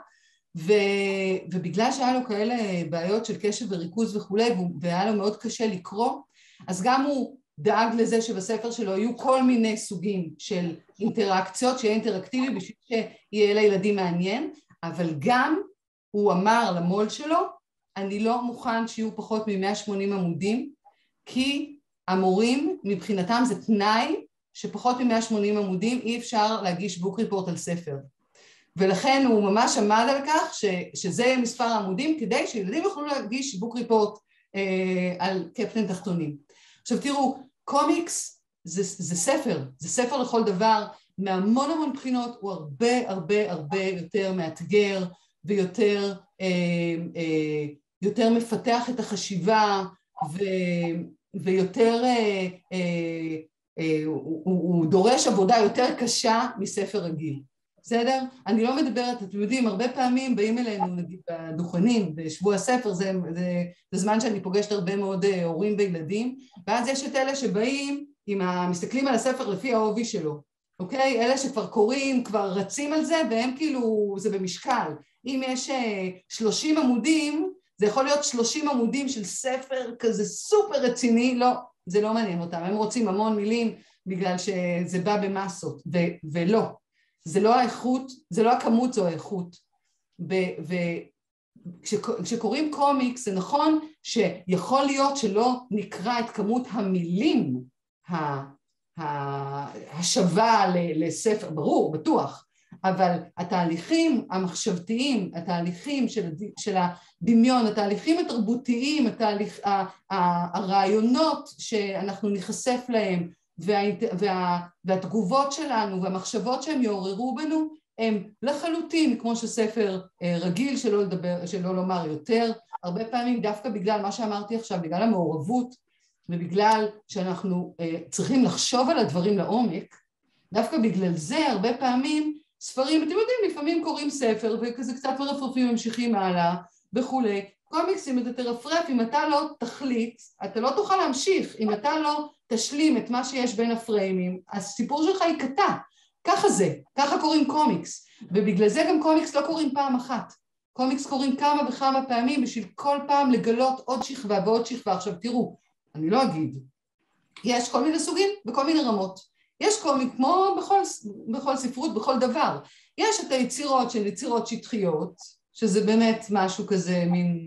ובגלל שהיה לו כאלה בעיות של קשב וריכוז וכולי, והיה לו מאוד קשה לקרוא, אז גם הוא דאג לזה שבספר שלו היו כל מיני סוגים של אינטראקציות, שיהיה אינטראקטיבי בשביל שיהיה לילדים מעניין, אבל גם הוא אמר למול שלו, אני לא מוכן שיהיו פחות מ-180 עמודים, כי המורים מבחינתם זה תנאי שפחות מ-180 עמודים אי אפשר להגיש בוק ריפורט על ספר. ולכן הוא ממש עמד על כך שזה מספר העמודים, כדי שילדים יוכלו להגיש בוק ריפורט על קפטן תחתונים. עכשיו תראו, קומיקס זה ספר, זה ספר לכל דבר, מהמון המון בחינות הוא הרבה הרבה הרבה יותר מאתגר, ויותר יותר מפתח את החשיבה, ויותר, הוא דורש עבודה יותר קשה מספר רגיל. בסדר? אני לא מדברת, אתם יודעים, הרבה פעמים באים אלינו, נגיד, בדוכנים, בשבוע הספר, זה זמן שאני פוגשת הרבה מאוד הורים וילדים, ואז יש את אלה שבאים, מסתכלים על הספר לפי העובי שלו, אוקיי? אלה שכבר קוראים, כבר רצים על זה, והם כאילו, זה במשקל. אם יש 30 עמודים, זה יכול להיות 30 עמודים של ספר כזה סופר רציני, לא, זה לא מעניין אותם, הם רוצים המון מילים, בגלל שזה בא במסות, ולא. זה לא האיכות, זה לא הכמות, זו האיכות. וכשקוראים קומיקס, זה נכון שיכול להיות שלא נקרא את כמות המילים השווה לספר, ברור, בטוח, אבל התהליכים המחשבתיים, התהליכים של הדמיון, התהליכים התרבותיים, הרעיונות שאנחנו נחשף להם, והתגובות שלנו והמחשבות שהם יעוררו בנו הם לחלוטין כמו שספר רגיל, שלא לומר יותר, הרבה פעמים דווקא בגלל מה שאמרתי עכשיו, בגלל המעורבות ובגלל שאנחנו צריכים לחשוב על הדברים לעומק, דווקא בגלל זה הרבה פעמים ספרים, אתם יודעים, לפעמים קוראים ספר וכזה קצת מרפרפים ממשיכים הלאה וכולי, קומיקסים אתה תרפרף, אם אתה לא תחליט, אתה לא תוכל להמשיך, אם אתה לא תשלים את מה שיש בין הפריימים, הסיפור שלך יקטע, ככה זה, ככה קוראים קומיקס, ובגלל זה גם קומיקס לא קוראים פעם אחת, קומיקס קוראים כמה וכמה פעמים בשביל כל פעם לגלות עוד שכבה ועוד שכבה. עכשיו תראו, אני לא אגיד, יש כל מיני סוגים וכל מיני רמות, יש קומיק כמו בכל ספרות, בכל דבר, יש את היצירות של יצירות שטחיות, שזה באמת משהו כזה מין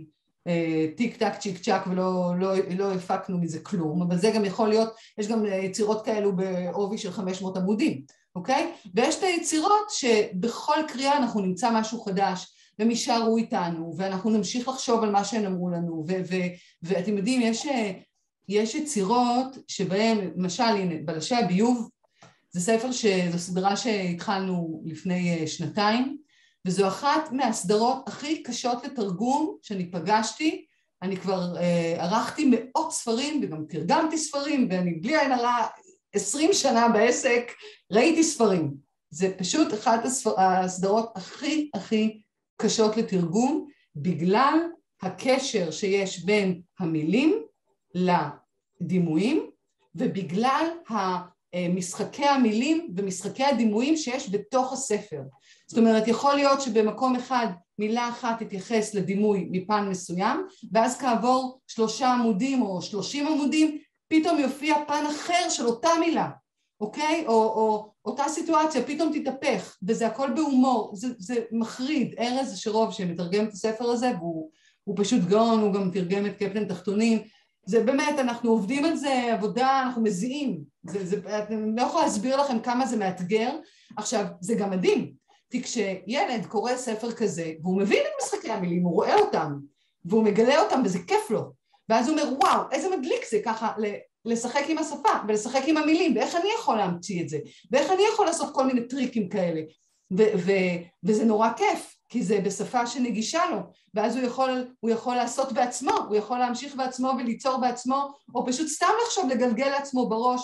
טיק טק צ'יק צ'ק ולא הפקנו מזה כלום, אבל זה גם יכול להיות, יש גם יצירות כאלו בעובי של 500 עמודים, אוקיי? ויש את היצירות שבכל קריאה אנחנו נמצא משהו חדש, והם יישארו איתנו, ואנחנו נמשיך לחשוב על מה שהם אמרו לנו, ואתם יודעים, יש יצירות שבהם, למשל, הנה, בלשי הביוב, זה ספר זו סדרה שהתחלנו לפני 2 וזו אחת מהסדרות הכי קשות לתרגום שאני פגשתי. אני כבר ערכתי מאות ספרים וגם תרגמתי ספרים, ואני בלי עין הרע 20 שנה בעסק, ראיתי ספרים. זה פשוט אחת הסדרות הכי קשות לתרגום, בגלל הקשר שיש בין המילים לדימויים, ובגלל משחקי המילים ומשחקי הדימויים שיש בתוך הספר. זאת אומרת, יכול להיות שבמקום אחד מילה אחת תתייחס לדימוי מפן מסוים, ואז כעבור 3 עמודים או 30 עמודים, פתאום יופיע פן אחר של אותה מילה, אוקיי? או אותה סיטואציה, פתאום תתהפך, וזה הכל בהומור, זה מחריד. ארז שרוב שמתרגם את הספר הזה, והוא פשוט גאון, הוא גם תרגם את קפטן תחתונים, זה באמת, אנחנו עובדים על זה עבודה, אנחנו מזיעים, אני לא יכולה להסביר לכם כמה זה מאתגר. עכשיו, זה גם מדהים, כי כשילד קורא ספר כזה, והוא מבין את משחקי המילים, הוא רואה אותם, והוא מגלה אותם, וזה כיף לו, ואז הוא אומר, וואו, איזה מדליק זה ככה, לשחק עם השפה, ולשחק עם המילים, ואיך אני יכול להמציא את זה, ואיך אני יכול לעשות כל מיני טריקים כאלה, וזה נורא כיף, כי זה בשפה שנגישה לו, ואז הוא יכול לעשות בעצמו, הוא יכול להמשיך בעצמו וליצור בעצמו, או פשוט סתם לחשוב לגלגל לעצמו בראש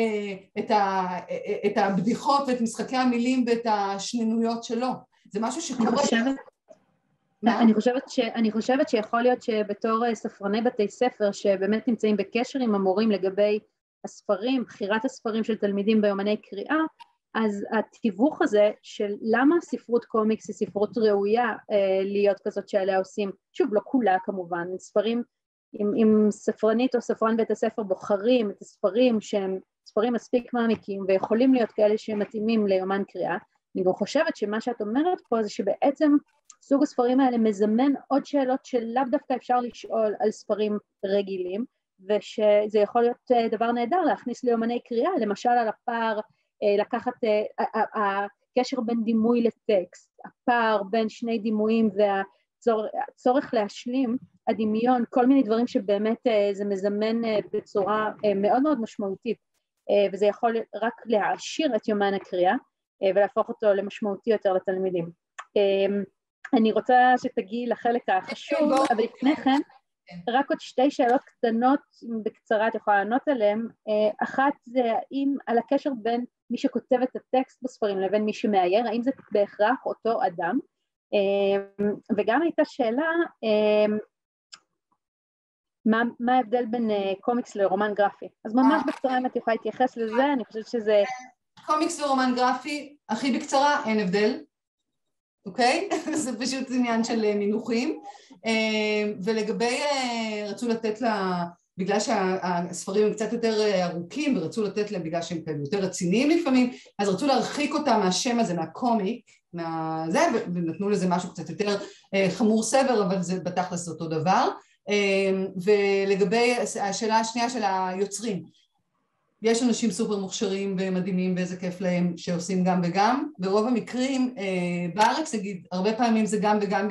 את הבדיחות ואת משחקי המילים ואת השנינויות שלו. זה משהו שקורה. אני חושבת שיכול להיות שבתור ספרני בתי ספר שבאמת נמצאים בקשר עם המורים לגבי הספרים, בחירת הספרים של תלמידים ביומני קריאה, אז התיווך הזה של למה ספרות קומיקס היא ספרות ראויה להיות כזאת שעליה עושים, שוב לא כולה כמובן, ספרים, אם ספרנית או ספרן בית הספר בוחרים את הספרים שהם ספרים מספיק מעמיקים ויכולים להיות כאלה שמתאימים ליומן קריאה, אני גם חושבת שמה שאת אומרת פה זה שבעצם סוג הספרים האלה מזמן עוד שאלות שלאו דווקא אפשר לשאול על ספרים רגילים, ושזה יכול להיות דבר נהדר להכניס ליומני קריאה, למשל על הפער, לקחת הקשר בין דימוי לטקסט, הפער בין שני דימויים והצורך להשלים, הדמיון, כל מיני דברים שבאמת זה מזמן בצורה מאוד מאוד משמעותית, וזה יכול רק להעשיר את יומן הקריאה ולהפוך אותו למשמעותי יותר לתלמידים. אני רוצה שתגיעי לחלק החשוב, אבל לפני כן, רק עוד 2 שאלות קטנות, בקצרה את יכולה לענות עליהן. אחת זה האם על הקשר בין מי שכותב את הטקסט בספרים לבין מי שמאייר, האם זה בהכרח אותו אדם? וגם הייתה שאלה, מה ההבדל בין קומיקס לרומן גרפי? אז ממש בקצרה אם את יכולה להתייחס לזה, אני חושבת שזה... קומיקס ורומן גרפי, הכי בקצרה, אין הבדל. אוקיי? זה פשוט עניין של מינוחים. ולגבי, רצו לתת לה, בגלל שהספרים הם קצת יותר ארוכים, ורצו לתת להם, בגלל שהם כאלה יותר רציניים לפעמים, אז רצו להרחיק אותם מהשם הזה, מהקומיק, ונתנו לזה משהו קצת יותר חמור סבר, אבל זה בתכלס אותו דבר. ולגבי השאלה השנייה של היוצרים, יש אנשים סופר מוכשרים ומדהימים ואיזה כיף להם שעושים גם וגם. ברוב המקרים בארץ, נגיד, הרבה פעמים זה גם וגם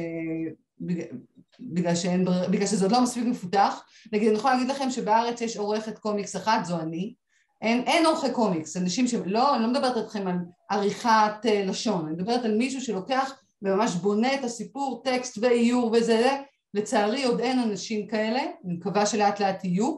בגלל שזה עוד לא מספיק מפותח. נגיד, אני יכולה להגיד לכם שבארץ יש עורכת קומיקס אחת, זו אני. אין עורכי קומיקס, אנשים אני לא מדברת אתכם על עריכת לשון, אני מדברת על מישהו שלוקח וממש בונה את הסיפור, טקסט ואיור וזה, לצערי עוד אין אנשים כאלה, אני מקווה שלאט לאט יהיו.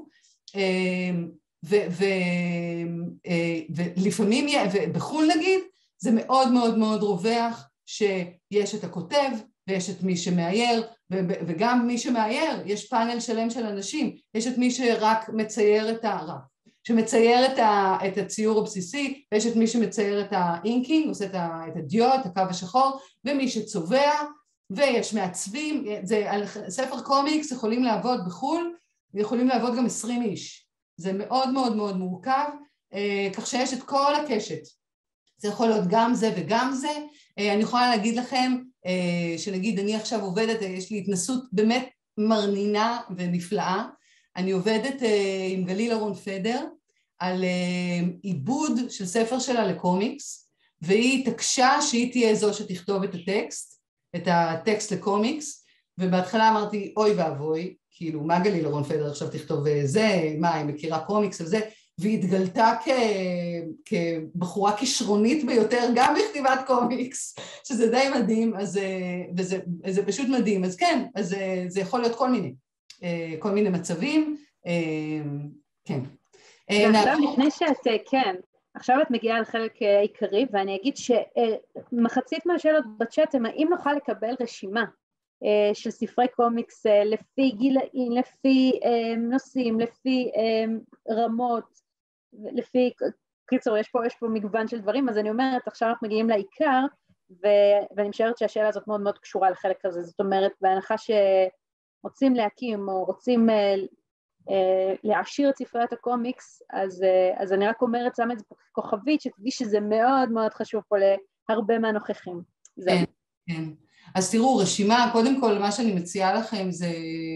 ולפעמים, ובחול נגיד, זה מאוד מאוד מאוד רווח שיש את הכותב ויש את מי שמאייר, וגם מי שמאייר, יש פאנל שלם של אנשים, יש את מי שרק מצייר שמצייר את הציור הבסיסי, ויש את מי שמצייר את האינקינג, עושה את הדיו, את הקו השחור, ומי שצובע, ויש מעצבים. על ספר קומיקס יכולים לעבוד בחול, ויכולים לעבוד גם 20 איש. זה מאוד מאוד מאוד מורכב, כך שיש את כל הקשת. זה יכול להיות גם זה וגם זה. אני יכולה להגיד לכם, שנגיד אני עכשיו עובדת, יש לי התנסות באמת מרנינה ונפלאה. אני עובדת עם גליל אורון פדר על עיבוד של ספר שלה לקומיקס, והיא התעקשה שהיא תהיה זו שתכתוב את הטקסט לקומיקס, ובהתחלה אמרתי, אוי ואבוי, כאילו, מה גליל אורון פדר עכשיו תכתוב זה, מה, היא מכירה קומיקס וזה, והיא התגלתה כבחורה כישרונית ביותר, גם בכתיבת קומיקס, שזה די מדהים, וזה פשוט מדהים. אז כן, אז זה יכול להיות כל מיני מצבים, כן. ועכשיו לפני כן, עכשיו את מגיעה לחלק עיקרי, ואני אגיד שמחצית מהשאלות בצ'אט הם האם נוכל לקבל רשימה של ספרי קומיקס לפי גילאים, לפי נושאים, לפי רמות, לפי, קיצור, יש פה מגוון של דברים, אז אני אומרת, עכשיו אנחנו מגיעים לעיקר, ואני משערת שהשאלה הזאת מאוד מאוד קשורה לחלק הזה, זאת אומרת, בהנחה שרוצים להקים או רוצים להעשיר את ספריית הקומיקס, אז אני רק אומרת, שם את זה כוכבית, שתדעי שזה מאוד מאוד חשוב פה להרבה מהנוכחים. כן, כן. אז תראו, רשימה, קודם כל מה שאני מציעה לכם זה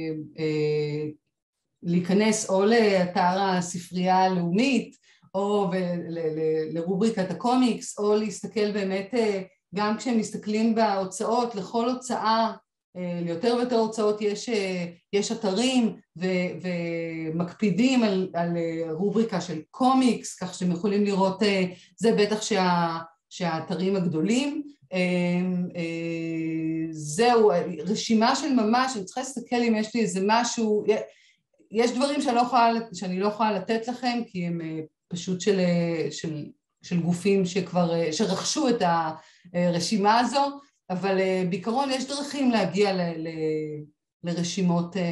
להיכנס או לאתר הספרייה הלאומית, או לרובריקת הקומיקס, או להסתכל באמת, גם כשהם מסתכלים בהוצאות, לכל הוצאה, ליותר ויותר הוצאות יש אתרים ומקפידים על רובריקה של קומיקס, כך שאתם יכולים לראות, זה בטח שהאתרים הגדולים, זהו, רשימה של ממש, אני צריכה להסתכל אם יש לי איזה משהו, יש דברים שאני לא יכולה לתת לכם, כי הם פשוט של גופים שרכשו את הרשימה הזו, אבל בעיקרון יש דרכים להגיע לרשימות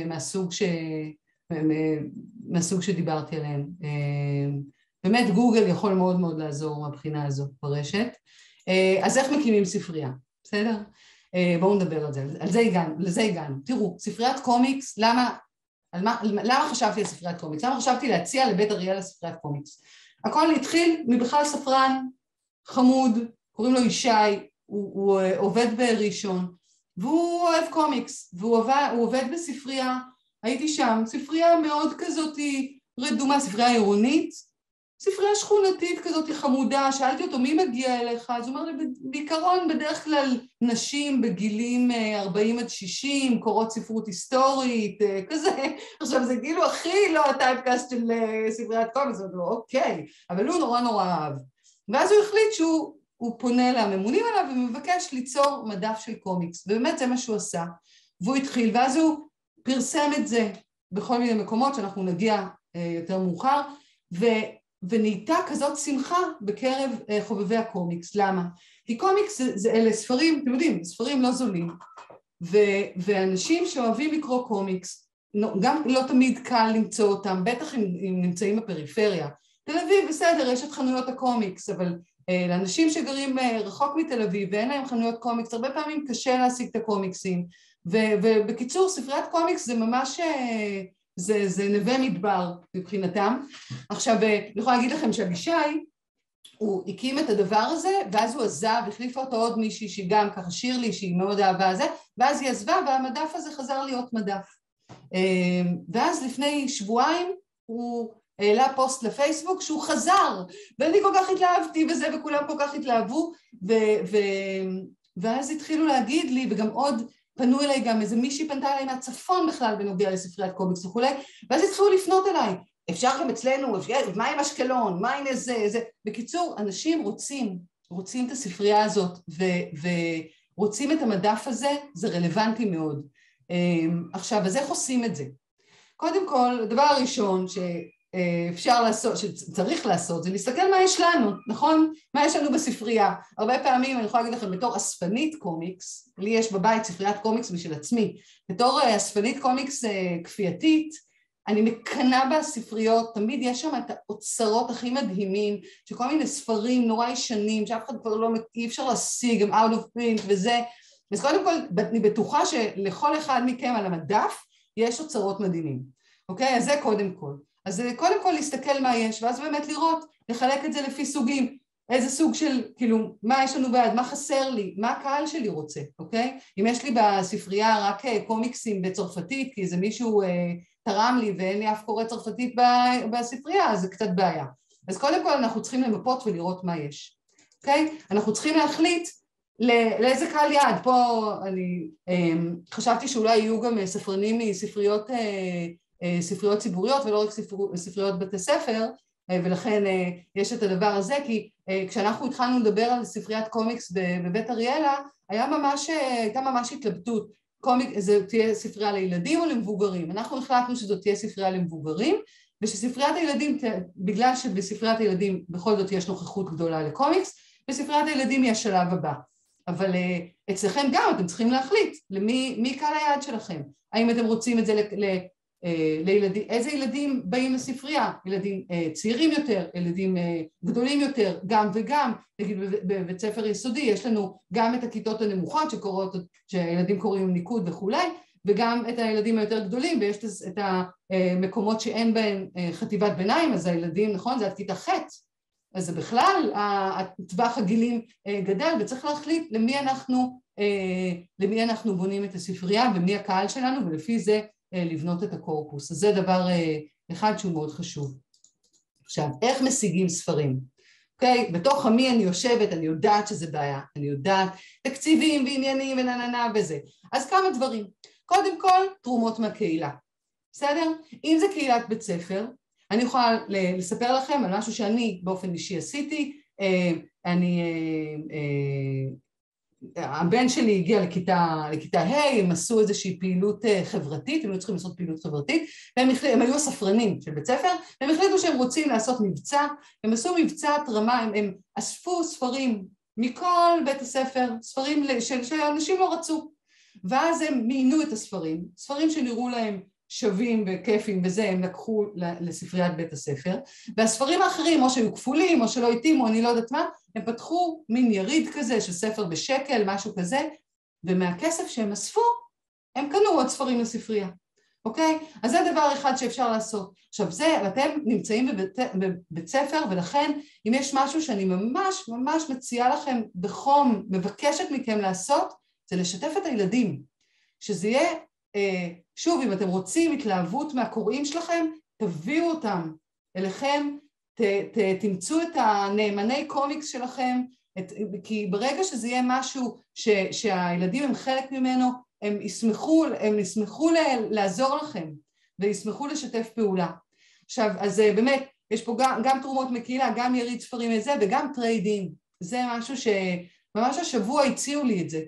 מהסוג שדיברתי עליהן. באמת גוגל יכול מאוד מאוד לעזור מהבחינה הזו ברשת. אז איך מקימים ספרייה? בסדר? בואו נדבר על זה. לזה הגענו. תראו, ספריית קומיקס, למה חשבתי על ספריית קומיקס? למה חשבתי להציע לבית אריאלה ספריית קומיקס? הכל התחיל מבכלל ספרן חמוד, קוראים לו ישי, הוא עובד בראשון, והוא אוהב קומיקס, והוא עובד בספרייה, הייתי שם, ספרייה מאוד כזאת רדומה, ספרייה עירונית, ספרייה שכונתית כזאת חמודה, שאלתי אותו מי מגיע אליך, אז הוא אומר לי בעיקרון בדרך כלל נשים בגילים 40 עד 60, קוראות ספרות היסטורית, כזה, עכשיו זה כאילו הכי לא הטייפקאסט של ספריית קומיקס, אז הוא אוקיי, אבל הוא נורא נורא אהב, ואז הוא החליט שהוא פונה לממונים עליו ומבקש ליצור מדף של קומיקס, ובאמת זה מה שהוא עשה, והוא התחיל, ואז הוא פרסם את זה בכל מיני מקומות שאנחנו נגיע יותר מאוחר, ונהייתה כזאת שמחה בקרב חובבי הקומיקס. למה? כי קומיקס אלה ספרים, אתם יודעים, ספרים לא זולים, ואנשים שאוהבים לקרוא קומיקס, גם לא תמיד קל למצוא אותם, בטח אם נמצאים בפריפריה. תל אביב, בסדר, יש את חנויות הקומיקס, אבל לאנשים שגרים רחוק מתל אביב ואין להם חנויות קומיקס, הרבה פעמים קשה להשיג את הקומיקסים, ובקיצור, ספריית קומיקס זה ממש... זה נווה מדבר מבחינתם. עכשיו, אני יכולה להגיד לכם שאבישי, הוא הקים את הדבר הזה, ואז הוא עזב, החליפה אותו עוד מישהי שגם ככה שירלי, שהיא מאוד אהבה זה, ואז היא עזבה, והמדף הזה חזר להיות מדף. ואז לפני שבועיים הוא העלה פוסט לפייסבוק שהוא חזר, ואני כל כך התלהבתי וזה, וכולם כל כך התלהבו, ואז התחילו להגיד לי, וגם עוד, פנו אליי גם, איזה מישהי פנתה אליי מהצפון בכלל בנוגע לספריית קומיקס וכולי, ואז התחילו לפנות אליי, אפשר גם אצלנו, מה עם אשקלון, מה עם זה, בקיצור, אנשים רוצים את הספרייה הזאת, ורוצים את המדף הזה, זה רלוונטי מאוד. עכשיו, אז איך עושים את זה? קודם כל, הדבר הראשון שאפשר לעשות, שצריך לעשות, זה להסתכל מה יש לנו, נכון? מה יש לנו בספרייה. הרבה פעמים, אני יכולה להגיד לכם, בתור אספנית קומיקס, לי יש בבית ספריית קומיקס משל עצמי, בתור אספנית קומיקס כפייתית, אני מקנה בספריות, תמיד יש שם את האוצרות הכי מדהימים, שכל מיני ספרים נורא ישנים, שאף אחד כבר לא, אי אפשר להשיג, גם out of print וזה, אז קודם כל, אני בטוחה שלכל אחד מכם על המדף, יש אוצרות מדהימים, אוקיי? אז זה קודם כל. אז קודם כל להסתכל מה יש, ואז באמת לראות, לחלק את זה לפי סוגים. איזה סוג של, כאילו, מה יש לנו ביד, מה חסר לי, מה הקהל שלי רוצה, אוקיי? אם יש לי בספרייה רק קומיקסים בצרפתית, כי איזה מישהו תרם לי ואין לי אף קורא צרפתית בספרייה, אז זה קצת בעיה. אז קודם כל אנחנו צריכים למפות ולראות מה יש, אוקיי? אנחנו צריכים להחליט לאיזה קהל יעד. פה אני חשבתי שאולי יהיו גם ספרנים מספריות ספריות ציבוריות ולא רק ספריות בתי ספר, ולכן יש את הדבר הזה, כי כשאנחנו התחלנו לדבר על ספריית קומיקס בבית אריאלה, הייתה ממש התלבטות, זו תהיה ספרייה לילדים או למבוגרים. אנחנו החלטנו שזו תהיה ספרייה למבוגרים, ושספריית הילדים, בגלל שבספריית הילדים בכל זאת יש נוכחות גדולה לקומיקס, בספריית הילדים היא השלב הבא. אבל אצלכם גם אתם צריכים להחליט מי קהל היעד שלכם. האם אתם רוצים את זה לילדים, איזה ילדים באים לספרייה? ילדים צעירים יותר, ילדים גדולים יותר, גם וגם. נגיד בבית ספר יסודי יש לנו גם את הכיתות הנמוכות שהילדים קוראים ניקוד וכולי, וגם את הילדים היותר גדולים, ויש את המקומות שאין בהם חטיבת ביניים, אז הילדים, נכון, זה עד כיתה ח', אז זה בכלל, הטווח הגילים גדל, וצריך להחליט למי אנחנו בונים את הספרייה, ומי הקהל שלנו, ולפי זה לבנות את הקורפוס. אז זה דבר אחד שהוא מאוד חשוב. עכשיו, איך משיגים ספרים? אוקיי? בתוך עמי אני יושבת, אני יודעת שזה בעיה, אני יודעת תקציבים ועניינים ונננה וזה. אז כמה דברים. קודם כל, תרומות מהקהילה. בסדר? אם זה קהילת בית ספר, אני יכולה לספר לכם על משהו שאני באופן אישי עשיתי. הבן שלי הגיע לכיתה ה', הם עשו איזושהי פעילות חברתית, הם היו צריכים לעשות פעילות חברתית, והם היו הספרנים של בית ספר, והם החליטו שהם רוצים לעשות מבצע, הם עשו מבצע תרמה, הם אספו ספרים מכל בית הספר, ספרים שאנשים לא רצו, ואז הם מיינו את הספרים, ספרים שנראו להם שווים וכיפים וזה, הם לקחו לספריית בית הספר, והספרים האחרים, או שהיו כפולים, או שלא התאימו, אני לא יודעת מה, הם פתחו מין יריד כזה של ספר בשקל, משהו כזה, ומהכסף שהם אספו, הם קנו עוד ספרים לספרייה, אוקיי? אז זה דבר אחד שאפשר לעשות. עכשיו זה, אתם נמצאים בבית ספר, ולכן אם יש משהו שאני ממש ממש מציעה לכם בחום, מבקשת מכם לעשות, זה לשתף את הילדים, שזה יהיה, שוב, אם אתם רוצים התלהבות מהקוראים שלכם, תביאו אותם אליכם, תמצאו את הנאמני קומיקס שלכם, כי ברגע שזה יהיה משהו שהילדים הם חלק ממנו, הם ישמחו לעזור לכם, וישמחו לשתף פעולה. עכשיו, אז באמת, יש פה גם תרומות מקהילה, גם יריד ספרים לזה, וגם טריידין. זה משהו שממש השבוע הציעו לי את זה.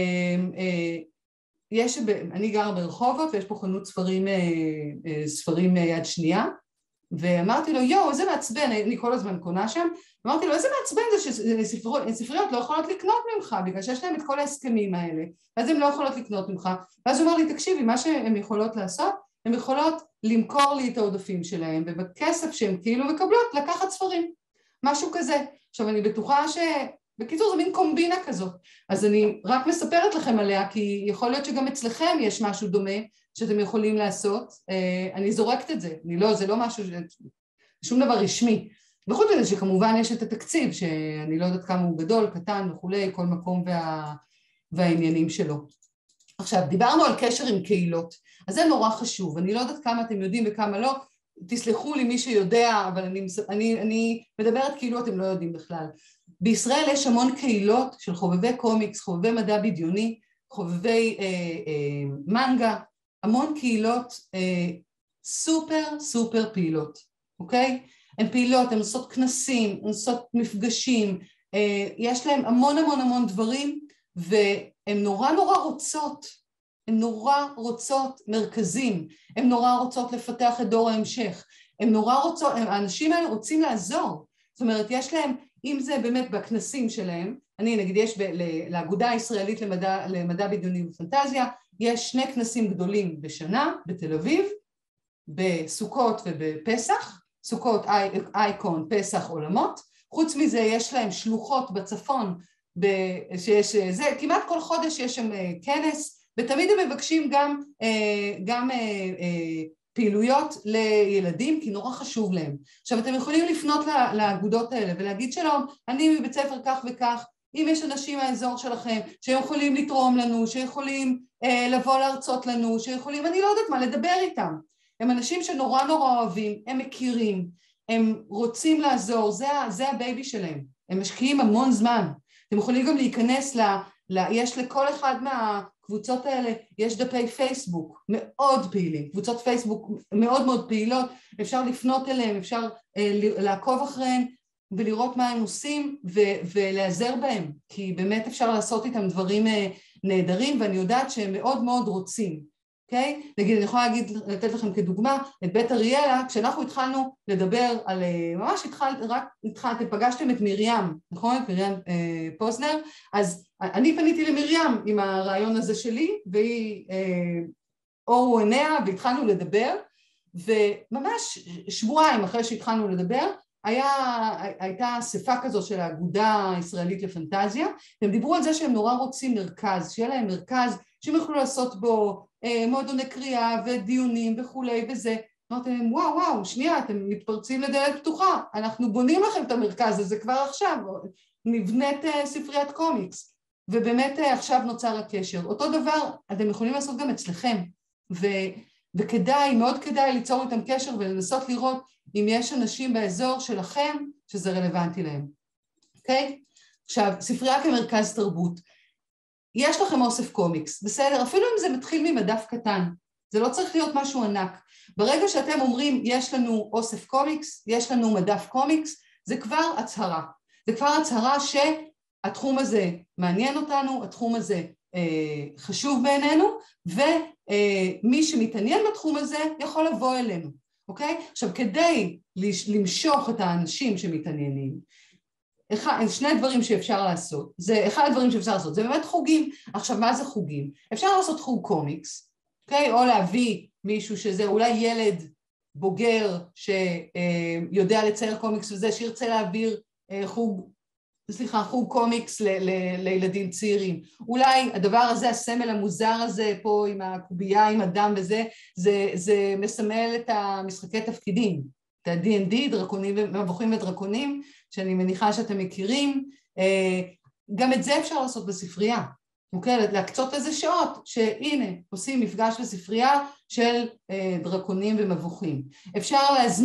אני גרה ברחובות, ויש פה חנות ספרים יד שנייה, ואמרתי לו, יו, איזה מעצבן, אני כל הזמן קונה שם, אמרתי לו, איזה מעצבן זה שספריות לא יכולות לקנות ממך, בגלל שיש להם את כל ההסכמים האלה, אז הן לא יכולות לקנות ממך, ואז הוא אמר לי, תקשיבי, מה שהן יכולות לעשות, הן יכולות למכור לי את העודפים שלהם, ובכסף שהן כאילו מקבלות, לקחת ספרים, משהו כזה. עכשיו, אני בטוחה בקיצור, זה מין קומבינה כזאת, אז אני רק מספרת לכם עליה, כי יכול להיות שגם אצלכם יש משהו דומה שאתם יכולים לעשות, אני זורקת את זה, זה לא משהו, שום דבר רשמי, וחוץ מזה שכמובן יש את התקציב, שאני לא יודעת כמה הוא גדול, קטן וכולי, כל מקום והעניינים שלו. עכשיו, דיברנו על קשר עם קהילות, אז זה נורא חשוב, אני לא יודעת כמה אתם יודעים וכמה לא, תסלחו לי מי שיודע, אבל אני מדברת כאילו אתם לא יודעים בכלל. בישראל יש המון קהילות של חובבי קומיקס, חובבי מדע בדיוני, חובבי מנגה, המון קהילות סופר סופר פעילות, אוקיי? הן פעילות, הן עושות כנסים, הן עושות מפגשים, יש להן המון המון המון דברים, והן נורא נורא רוצות, הן נורא רוצות מרכזים, הן נורא רוצות לפתח את דור ההמשך, הן נורא רוצות, האנשים האלה רוצים לעזור, זאת אומרת, יש להם, אם זה באמת בכנסים שלהם, אני נגיד יש לאגודה הישראלית למדע בדיוני ופנטזיה, יש 2 כנסים גדולים בשנה בתל אביב, בסוכות ובפסח, סוכות אייקון, פסח, עולמות, חוץ מזה יש להם שלוחות בצפון, שיש זה, כמעט כל חודש יש שם כנס, ותמיד הם מבקשים גם פעילויות לילדים, כי נורא חשוב להם. עכשיו, אתם יכולים לפנות לאגודות האלה ולהגיד שלום, אני מבית ספר כך וכך, אם יש אנשים מהאזור שלכם שיכולים לתרום לנו, שיכולים לבוא להרצות לנו, שיכולים, אני לא יודעת מה, לדבר איתם. הם אנשים שנורא נורא אוהבים, הם מכירים, הם רוצים לעזור, זה הבייבי שלהם. הם משקיעים המון זמן. אתם יכולים גם להיכנס יש לכל אחד מהקבוצות האלה, יש דפי פייסבוק מאוד פעילים, קבוצות פייסבוק מאוד מאוד פעילות, אפשר לפנות אליהם, אפשר לעקוב אחריהם ולראות מה הם עושים ולעזר בהם, כי באמת אפשר לעשות איתם דברים נהדרים, ואני יודעת שהם מאוד מאוד רוצים, אוקיי? נגיד, אני יכולה לתת לכם כדוגמה את בית אריאלה, כשאנחנו התחלנו לדבר על, ממש התחלתם, פגשתם את מרים, נכון? את מרים פוזנר, אז אני פניתי למרים עם הרעיון הזה שלי, והיא אורו עיניה, והתחלנו לדבר, וממש שבועיים אחרי שהתחלנו לדבר, הייתה אספה כזו של האגודה הישראלית לפנטזיה, והם דיברו על זה שהם נורא רוצים מרכז, שיהיה להם מרכז שהם יוכלו לעשות בו מועדוני קריאה ודיונים וכולי וזה. אמרתי להם, וואו, שנייה, אתם מתפרצים לדלת פתוחה, אנחנו בונים לכם את המרכז הזה כבר עכשיו, נבנית ספריית קומיקס, ובאמת עכשיו נוצר הקשר. אותו דבר אתם יכולים לעשות גם אצלכם, וכדאי, מאוד כדאי ליצור איתם קשר ולנסות לראות אם יש אנשים באזור שלכם שזה רלוונטי להם. אוקיי? עכשיו, ספרייה כמרכז תרבות. יש לכם אוסף קומיקס, בסדר? אפילו אם זה מתחיל ממדף קטן, זה לא צריך להיות משהו ענק. ברגע שאתם אומרים, יש לנו אוסף קומיקס, יש לנו מדף קומיקס, זה כבר הצהרה. זה כבר הצהרה שהתחום הזה מעניין אותנו, התחום הזה חשוב בעינינו, ומי שמתעניין בתחום הזה יכול לבוא אלינו, אוקיי? עכשיו, כדי למשוך את האנשים שמתעניינים, שני דברים שאפשר לעשות, אחד הדברים שאפשר לעשות, זה באמת חוגים. עכשיו, מה זה חוגים? אפשר לעשות חוג קומיקס, אוקיי? או להביא מישהו שזה אולי ילד בוגר שיודע לצייר קומיקס וזה, שירצה להעביר חוג קומיקס לילדים צעירים. אולי הדבר הזה, הסמל המוזר הזה פה עם הקובייה, עם הדם וזה, זה מסמל את המשחקי תפקידים, את ה-D&D, דרקונים ומבוכים ודרקונים, שאני מניחה שאתם מכירים. גם את זה אפשר לעשות בספרייה, אוקיי? להקצות איזה שעות, שהנה, עושים מפגש בספרייה של דרקונים ומבוכים. אפשר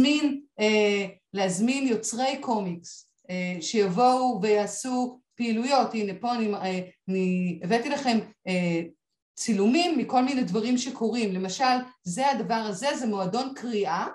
להזמין יוצרי קומיקס, שיבואו ויעשו פעילויות. הנה פה אני הבאתי לכם צילומים מכל מיני דברים שקורים. למשל, זה הדבר הזה, זה מועדון קריאה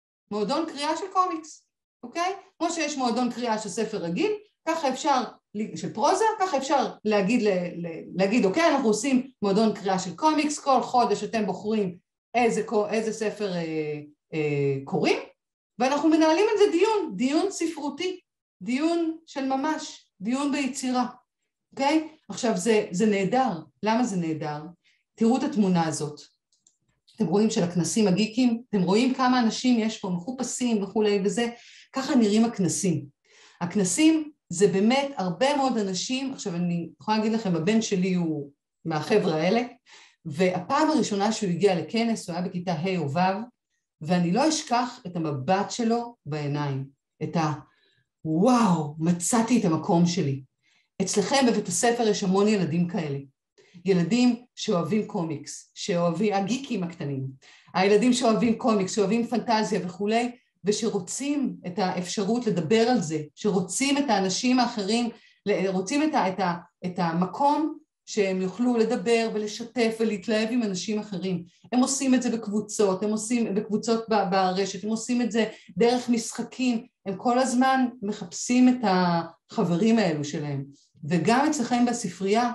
של קומיקס, אוקיי? כמו שיש מועדון קריאה של ספר רגיל, ככה אפשר, של פרוזה, ככה אפשר להגיד, אוקיי, אנחנו עושים מועדון קריאה של קומיקס, כל חודש אתם בוחרים איזה ספר קוראים, ואנחנו מנהלים את זה דיון ספרותי, דיון של ממש, דיון ביצירה, אוקיי? עכשיו, זה נהדר. למה זה נהדר? תראו את התמונה הזאת. אתם רואים של הכנסים הגיקים, אתם רואים כמה אנשים יש פה, מחופשים וכולי וזה, ככה נראים הכנסים. הכנסים זה באמת הרבה מאוד אנשים. עכשיו אני יכולה להגיד לכם, הבן שלי הוא מהחבר'ה האלה, והפעם הראשונה שהוא הגיע לכנס, הוא היה בכיתה ה' או ו', ואני לא אשכח את המבט שלו בעיניים, את וואו, מצאתי את המקום שלי. אצלכם בבית הספר יש המון ילדים כאלה. ילדים שאוהבים קומיקס, שאוהבים, הגיקים הקטנים, הילדים שאוהבים קומיקס, שאוהבים פנטזיה וכולי, ושרוצים את האפשרות לדבר על זה, שרוצים את האנשים האחרים, רוצים את המקום שהם יוכלו לדבר ולשתף ולהתלהב עם אנשים אחרים. הם עושים את זה בקבוצות, הם עושים בקבוצות ברשת, הם עושים את זה דרך משחקים, הם כל הזמן מחפשים את החברים האלו שלהם. וגם אצלכם בספרייה,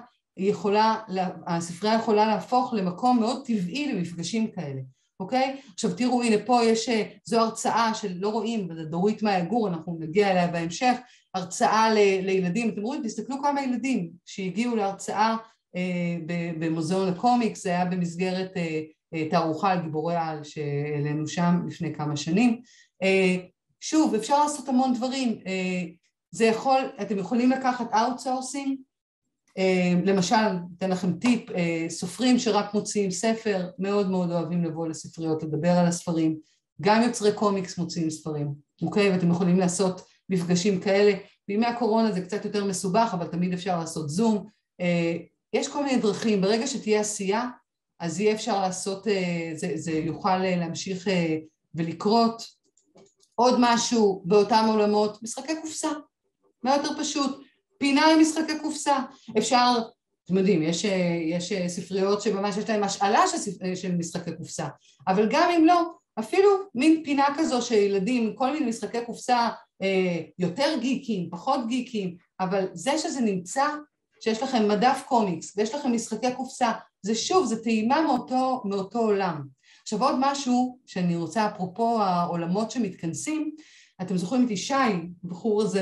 הספרייה יכולה להפוך למקום מאוד טבעי למפגשים כאלה, אוקיי? עכשיו תראו, הנה פה זו הרצאה שלא רואים, דורית מהיגור, אנחנו נגיע אליה בהמשך, הרצאה לילדים. אתם רואים, תסתכלו כמה ילדים שהגיעו להרצאה במוזיאון הקומיקס, זה היה במסגרת תערוכה על גיבורי העל שהעלינו שם לפני כמה שנים. שוב, אפשר לעשות המון דברים. אתם יכולים לקחת outsourcing, למשל, אתן לכם טיפ, סופרים שרק מוציאים ספר, מאוד מאוד אוהבים לבוא לספריות, לדבר על הספרים, גם יוצרי קומיקס מוציאים ספרים, אוקיי? ואתם יכולים לעשות מפגשים כאלה, בימי הקורונה זה קצת יותר מסובך, אבל תמיד אפשר לעשות זום, יש כל מיני דרכים, ברגע שתהיה עשייה, אז יהיה אפשר לעשות, זה יוכל להמשיך ולקרות. עוד משהו באותם עולמות, משחקי קופסה, מה יותר פשוט, פינה עם משחקי קופסה, אפשר, אתם יודעים, יש ספריות שממש יש להם השאלה של משחקי קופסה, אבל גם אם לא, אפילו מין פינה כזו שילדים, כל מיני משחקי קופסה, יותר גיקים, פחות גיקים, אבל זה שזה נמצא, שיש לכם מדף קומיקס ויש לכם משחקי קופסה, זה שוב, זה טעימה מאותו עולם. עכשיו עוד משהו שאני רוצה, אפרופו העולמות שמתכנסים, אתם זוכרים את ישי, בחור הזה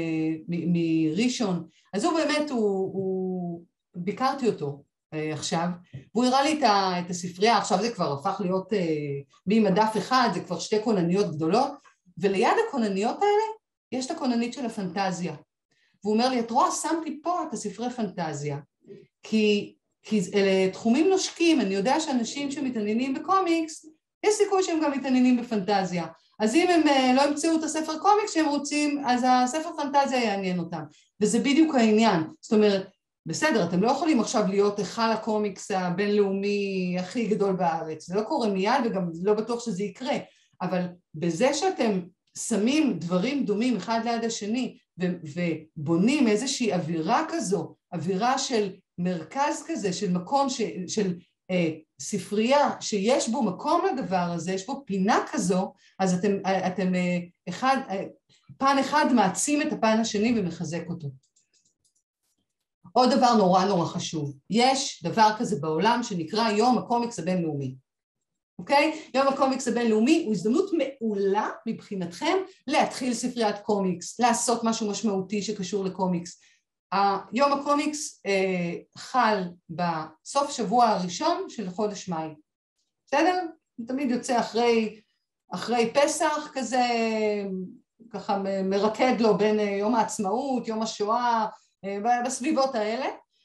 מראשון, אז הוא באמת, ביקרתי אותו עכשיו, והוא הראה לי את הספרייה, עכשיו זה כבר הפך להיות ממדף אחד, זה כבר 2 כונניות גדולות, וליד הכונניות האלה יש את הכוננית של הפנטזיה. והוא אומר לי, את רואה, שמתי פה את הספרי פנטזיה, כי אלה תחומים נושקים, אני יודע שאנשים שמתעניינים בקומיקס, יש סיכוי שהם גם מתעניינים בפנטזיה. אז אם הם לא ימצאו את הספר קומיקס שהם רוצים, אז הספר פנטזיה יעניין אותם. וזה בדיוק העניין. זאת אומרת, בסדר, אתם לא יכולים עכשיו להיות היכל הקומיקס הבינלאומי הכי גדול בארץ. זה לא קורה מיד וגם לא בטוח שזה יקרה. אבל בזה שאתם שמים דברים דומים אחד ליד השני, ובונים איזושהי אווירה כזו, אווירה של מרכז כזה, של מקום, של ספרייה, שיש בו מקום לדבר הזה, יש בו פינה כזו, אז אתם פן אחד מעצים את הפן השני ומחזק אותו. עוד דבר נורא נורא חשוב, יש דבר כזה בעולם שנקרא יום הקומיקס הבינלאומי. אוקיי? יום הקומיקס הבינלאומי הוא הזדמנות מעולה מבחינתכם להתחיל ספריית קומיקס, לעשות משהו משמעותי שקשור לקומיקס. יום הקומיקס חל בסוף שבוע הראשון של חודש מאי. בסדר? תמיד יוצא אחרי פסח כזה, ככה מרקד לו בין יום העצמאות, יום השואה, בסביבות האלה.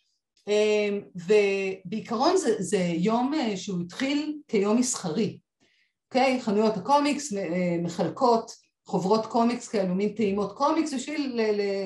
ובעיקרון זה יום שהוא התחיל כיום מסחרי. אוקיי? חנויות הקומיקס מחלקות חוברות קומיקס כאלו, מין טעימות קומיקס בשביל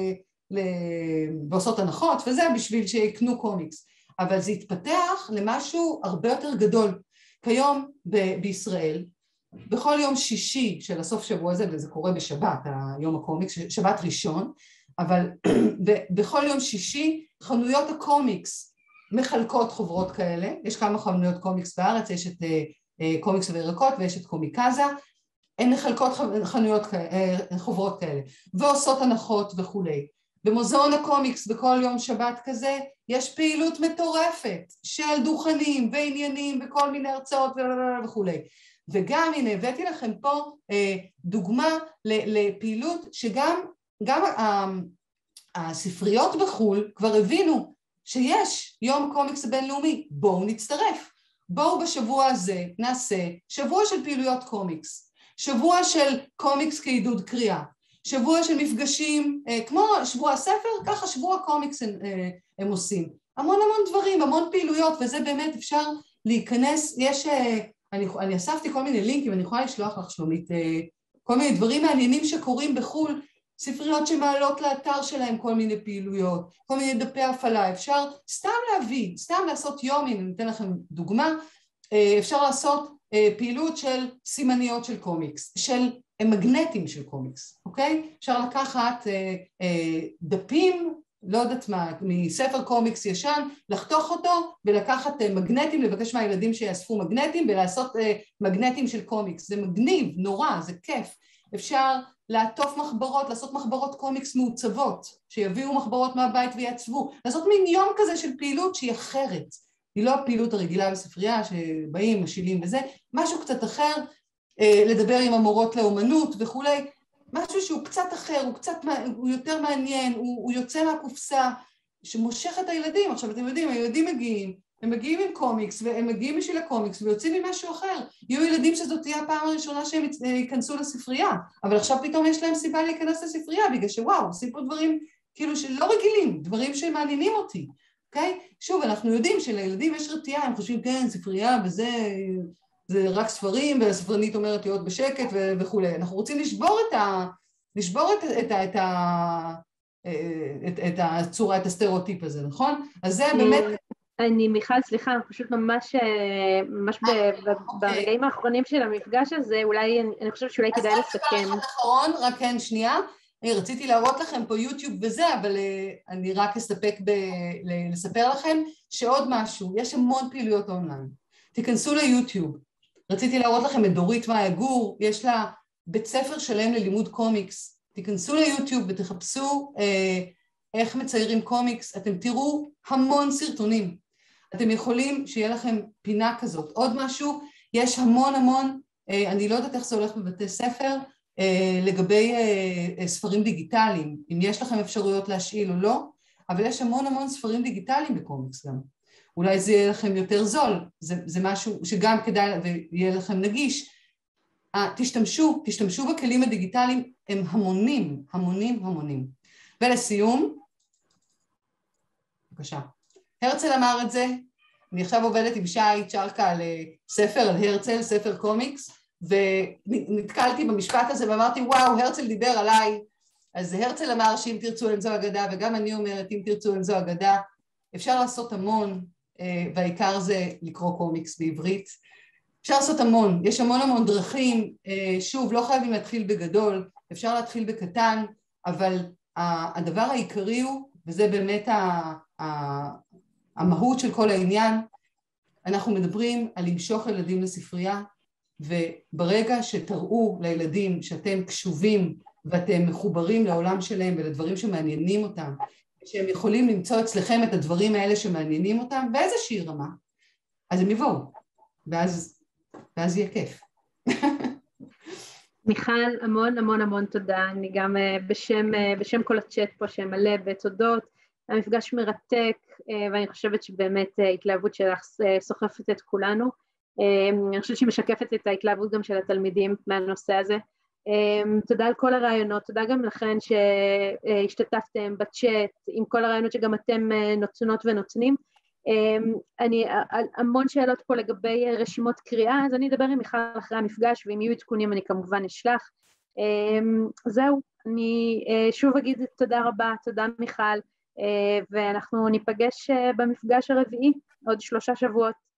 ועושות הנחות וזה בשביל שיקנו קומיקס. אבל זה התפתח למשהו הרבה יותר גדול. כיום בישראל, בכל יום שישי של הסוף שבוע הזה, וזה קורה בשבת, היום הקומיקס, שבת ראשון, אבל בכל יום שישי חנויות הקומיקס מחלקות חוברות כאלה, יש כמה חנויות קומיקס בארץ, יש את קומיקס וירקות ויש את קומיקזה, הן מחלקות חוברות כאלה, ועושות הנחות וכולי. במוזיאון הקומיקס בכל יום שבת כזה, יש פעילות מטורפת של דוכנים ועניינים וכל מיני הרצאות וכולי. וגם, הנה, הבאתי לכם פה דוגמה לפעילות שגם הספריות בחול כבר הבינו שיש יום קומיקס הבינלאומי, בואו נצטרף. בואו בשבוע הזה נעשה שבוע של פעילויות קומיקס, שבוע של קומיקס כעידוד קריאה, שבוע של מפגשים, כמו שבוע הספר, ככה שבוע קומיקס הם עושים. המון דברים, המון פעילויות, וזה באמת אפשר להיכנס, אני אספתי כל מיני לינקים, אני יכולה לשלוח לך שלומית, כל מיני דברים מעניינים שקורים בחול, ספריות שמעלות לאתר שלהם כל מיני פעילויות, כל מיני דפי הפעלה, אפשר סתם להביא, סתם לעשות יום, אני אתן לכם דוגמה, אפשר לעשות פעילות של סימניות של קומיקס, של מגנטים של קומיקס, אוקיי? אפשר לקחת דפים, לא יודעת מה, מספר קומיקס ישן, לחתוך אותו ולקחת מגנטים, לבקש מהילדים שיאספו מגנטים ולעשות מגנטים של קומיקס, זה מגניב, נורא, זה כיף. אפשר לעטוף מחברות, לעשות מחברות קומיקס מעוצבות, שיביאו מחברות מהבית ויעצבו, לעשות מין יום כזה של פעילות שהיא אחרת, היא לא הפעילות הרגילה בספרייה שבאים, משילים וזה, משהו קצת אחר, לדבר עם המורות לאומנות וכולי, משהו שהוא קצת אחר, הוא יותר מעניין, הוא יוצא מהקופסה, שמושך את הילדים. עכשיו אתם יודעים, הילדים הם מגיעים עם קומיקס, והם מגיעים בשביל הקומיקס, ויוצאים עם משהו אחר. יהיו ילדים שזאת תהיה הפעם הראשונה שהם ייכנסו לספרייה, אבל עכשיו פתאום יש להם סיבה להיכנס לספרייה, בגלל שוואו, עושים פה דברים כאילו שלא רגילים, דברים שמעניינים אותי. אוקיי? שוב, אנחנו יודעים שלילדים יש רתיעה, הם חושבים, כן, ספרייה וזה, זה רק ספרים, והספרנית אומרת להיות בשקט וכו'. אנחנו רוצים לשבור את הצורה, את הסטריאוטיפ הזה, נכון? אז זה באמת... מיכל, סליחה, פשוט ממש ברגעים האחרונים של המפגש הזה, אולי, אני חושבת שאולי כדאי לסכם. אז אחרון, רק כן, שנייה. רציתי להראות לכם פה יוטיוב וזה, אבל אני רק אסתפק לספר לכם שעוד משהו, יש המון פעילויות אונליין. תיכנסו ליוטיוב. רציתי להראות לכם את דורית מאיה גור, יש לה בית ספר שלם ללימוד קומיקס. תיכנסו ליוטיוב ותחפשו איך מציירים קומיקס, אתם תראו המון סרטונים. אתם יכולים שיהיה לכם פינה כזאת. עוד משהו, יש המון, אני לא יודעת איך זה הולך בבתי ספר, לגבי ספרים דיגיטליים, אם יש לכם אפשרויות להשאיל או לא, אבל יש המון ספרים דיגיטליים בקומיקס גם. אולי זה יהיה לכם יותר זול, זה משהו שגם כדאי ויהיה לכם נגיש. תשתמשו בכלים הדיגיטליים, הם המונים. ולסיום, בבקשה. הרצל אמר את זה, אני עכשיו עובדת עם שי צ'רקה על ספר על הרצל, ספר קומיקס, ונתקלתי במשפט הזה ואמרתי, וואו, הרצל דיבר עליי. אז הרצל אמר שאם תרצו אין זו אגדה, וגם אני אומרת, אם תרצו אין זו אגדה, אפשר לעשות המון, והעיקר זה לקרוא קומיקס בעברית. אפשר לעשות המון, יש המון דרכים, שוב, לא חייבים להתחיל בגדול, אפשר להתחיל בקטן, אבל הדבר העיקרי הוא, וזה באמת המהות של כל העניין, אנחנו מדברים על למשוך ילדים לספרייה, וברגע שתראו לילדים שאתם קשובים ואתם מחוברים לעולם שלהם ולדברים שמעניינים אותם, שהם יכולים למצוא אצלכם את הדברים האלה שמעניינים אותם באיזושהי רמה, אז הם יבואו, ואז יהיה כיף. מיכל, המון תודה. אני גם בשם כל הצ'אט פה שמלא בתודות, המפגש מרתק, ואני חושבת שבאמת ההתלהבות שלך סוחפת את כולנו. אני חושבת שהיא משקפת את ההתלהבות גם של התלמידים מהנושא הזה. תודה על כל הרעיונות, תודה גם לכן שהשתתפתם בצ'אט, עם כל הרעיונות שגם אתם נותנות ונותנים. אני, המון שאלות פה לגבי רשימות קריאה, אז אני אדבר עם מיכל אחרי המפגש, ואם יהיו עדכונים אני כמובן אשלח. זהו, אני שוב אגיד תודה רבה, תודה מיכל, ואנחנו ניפגש במפגש הרביעי, עוד 3 שבועות.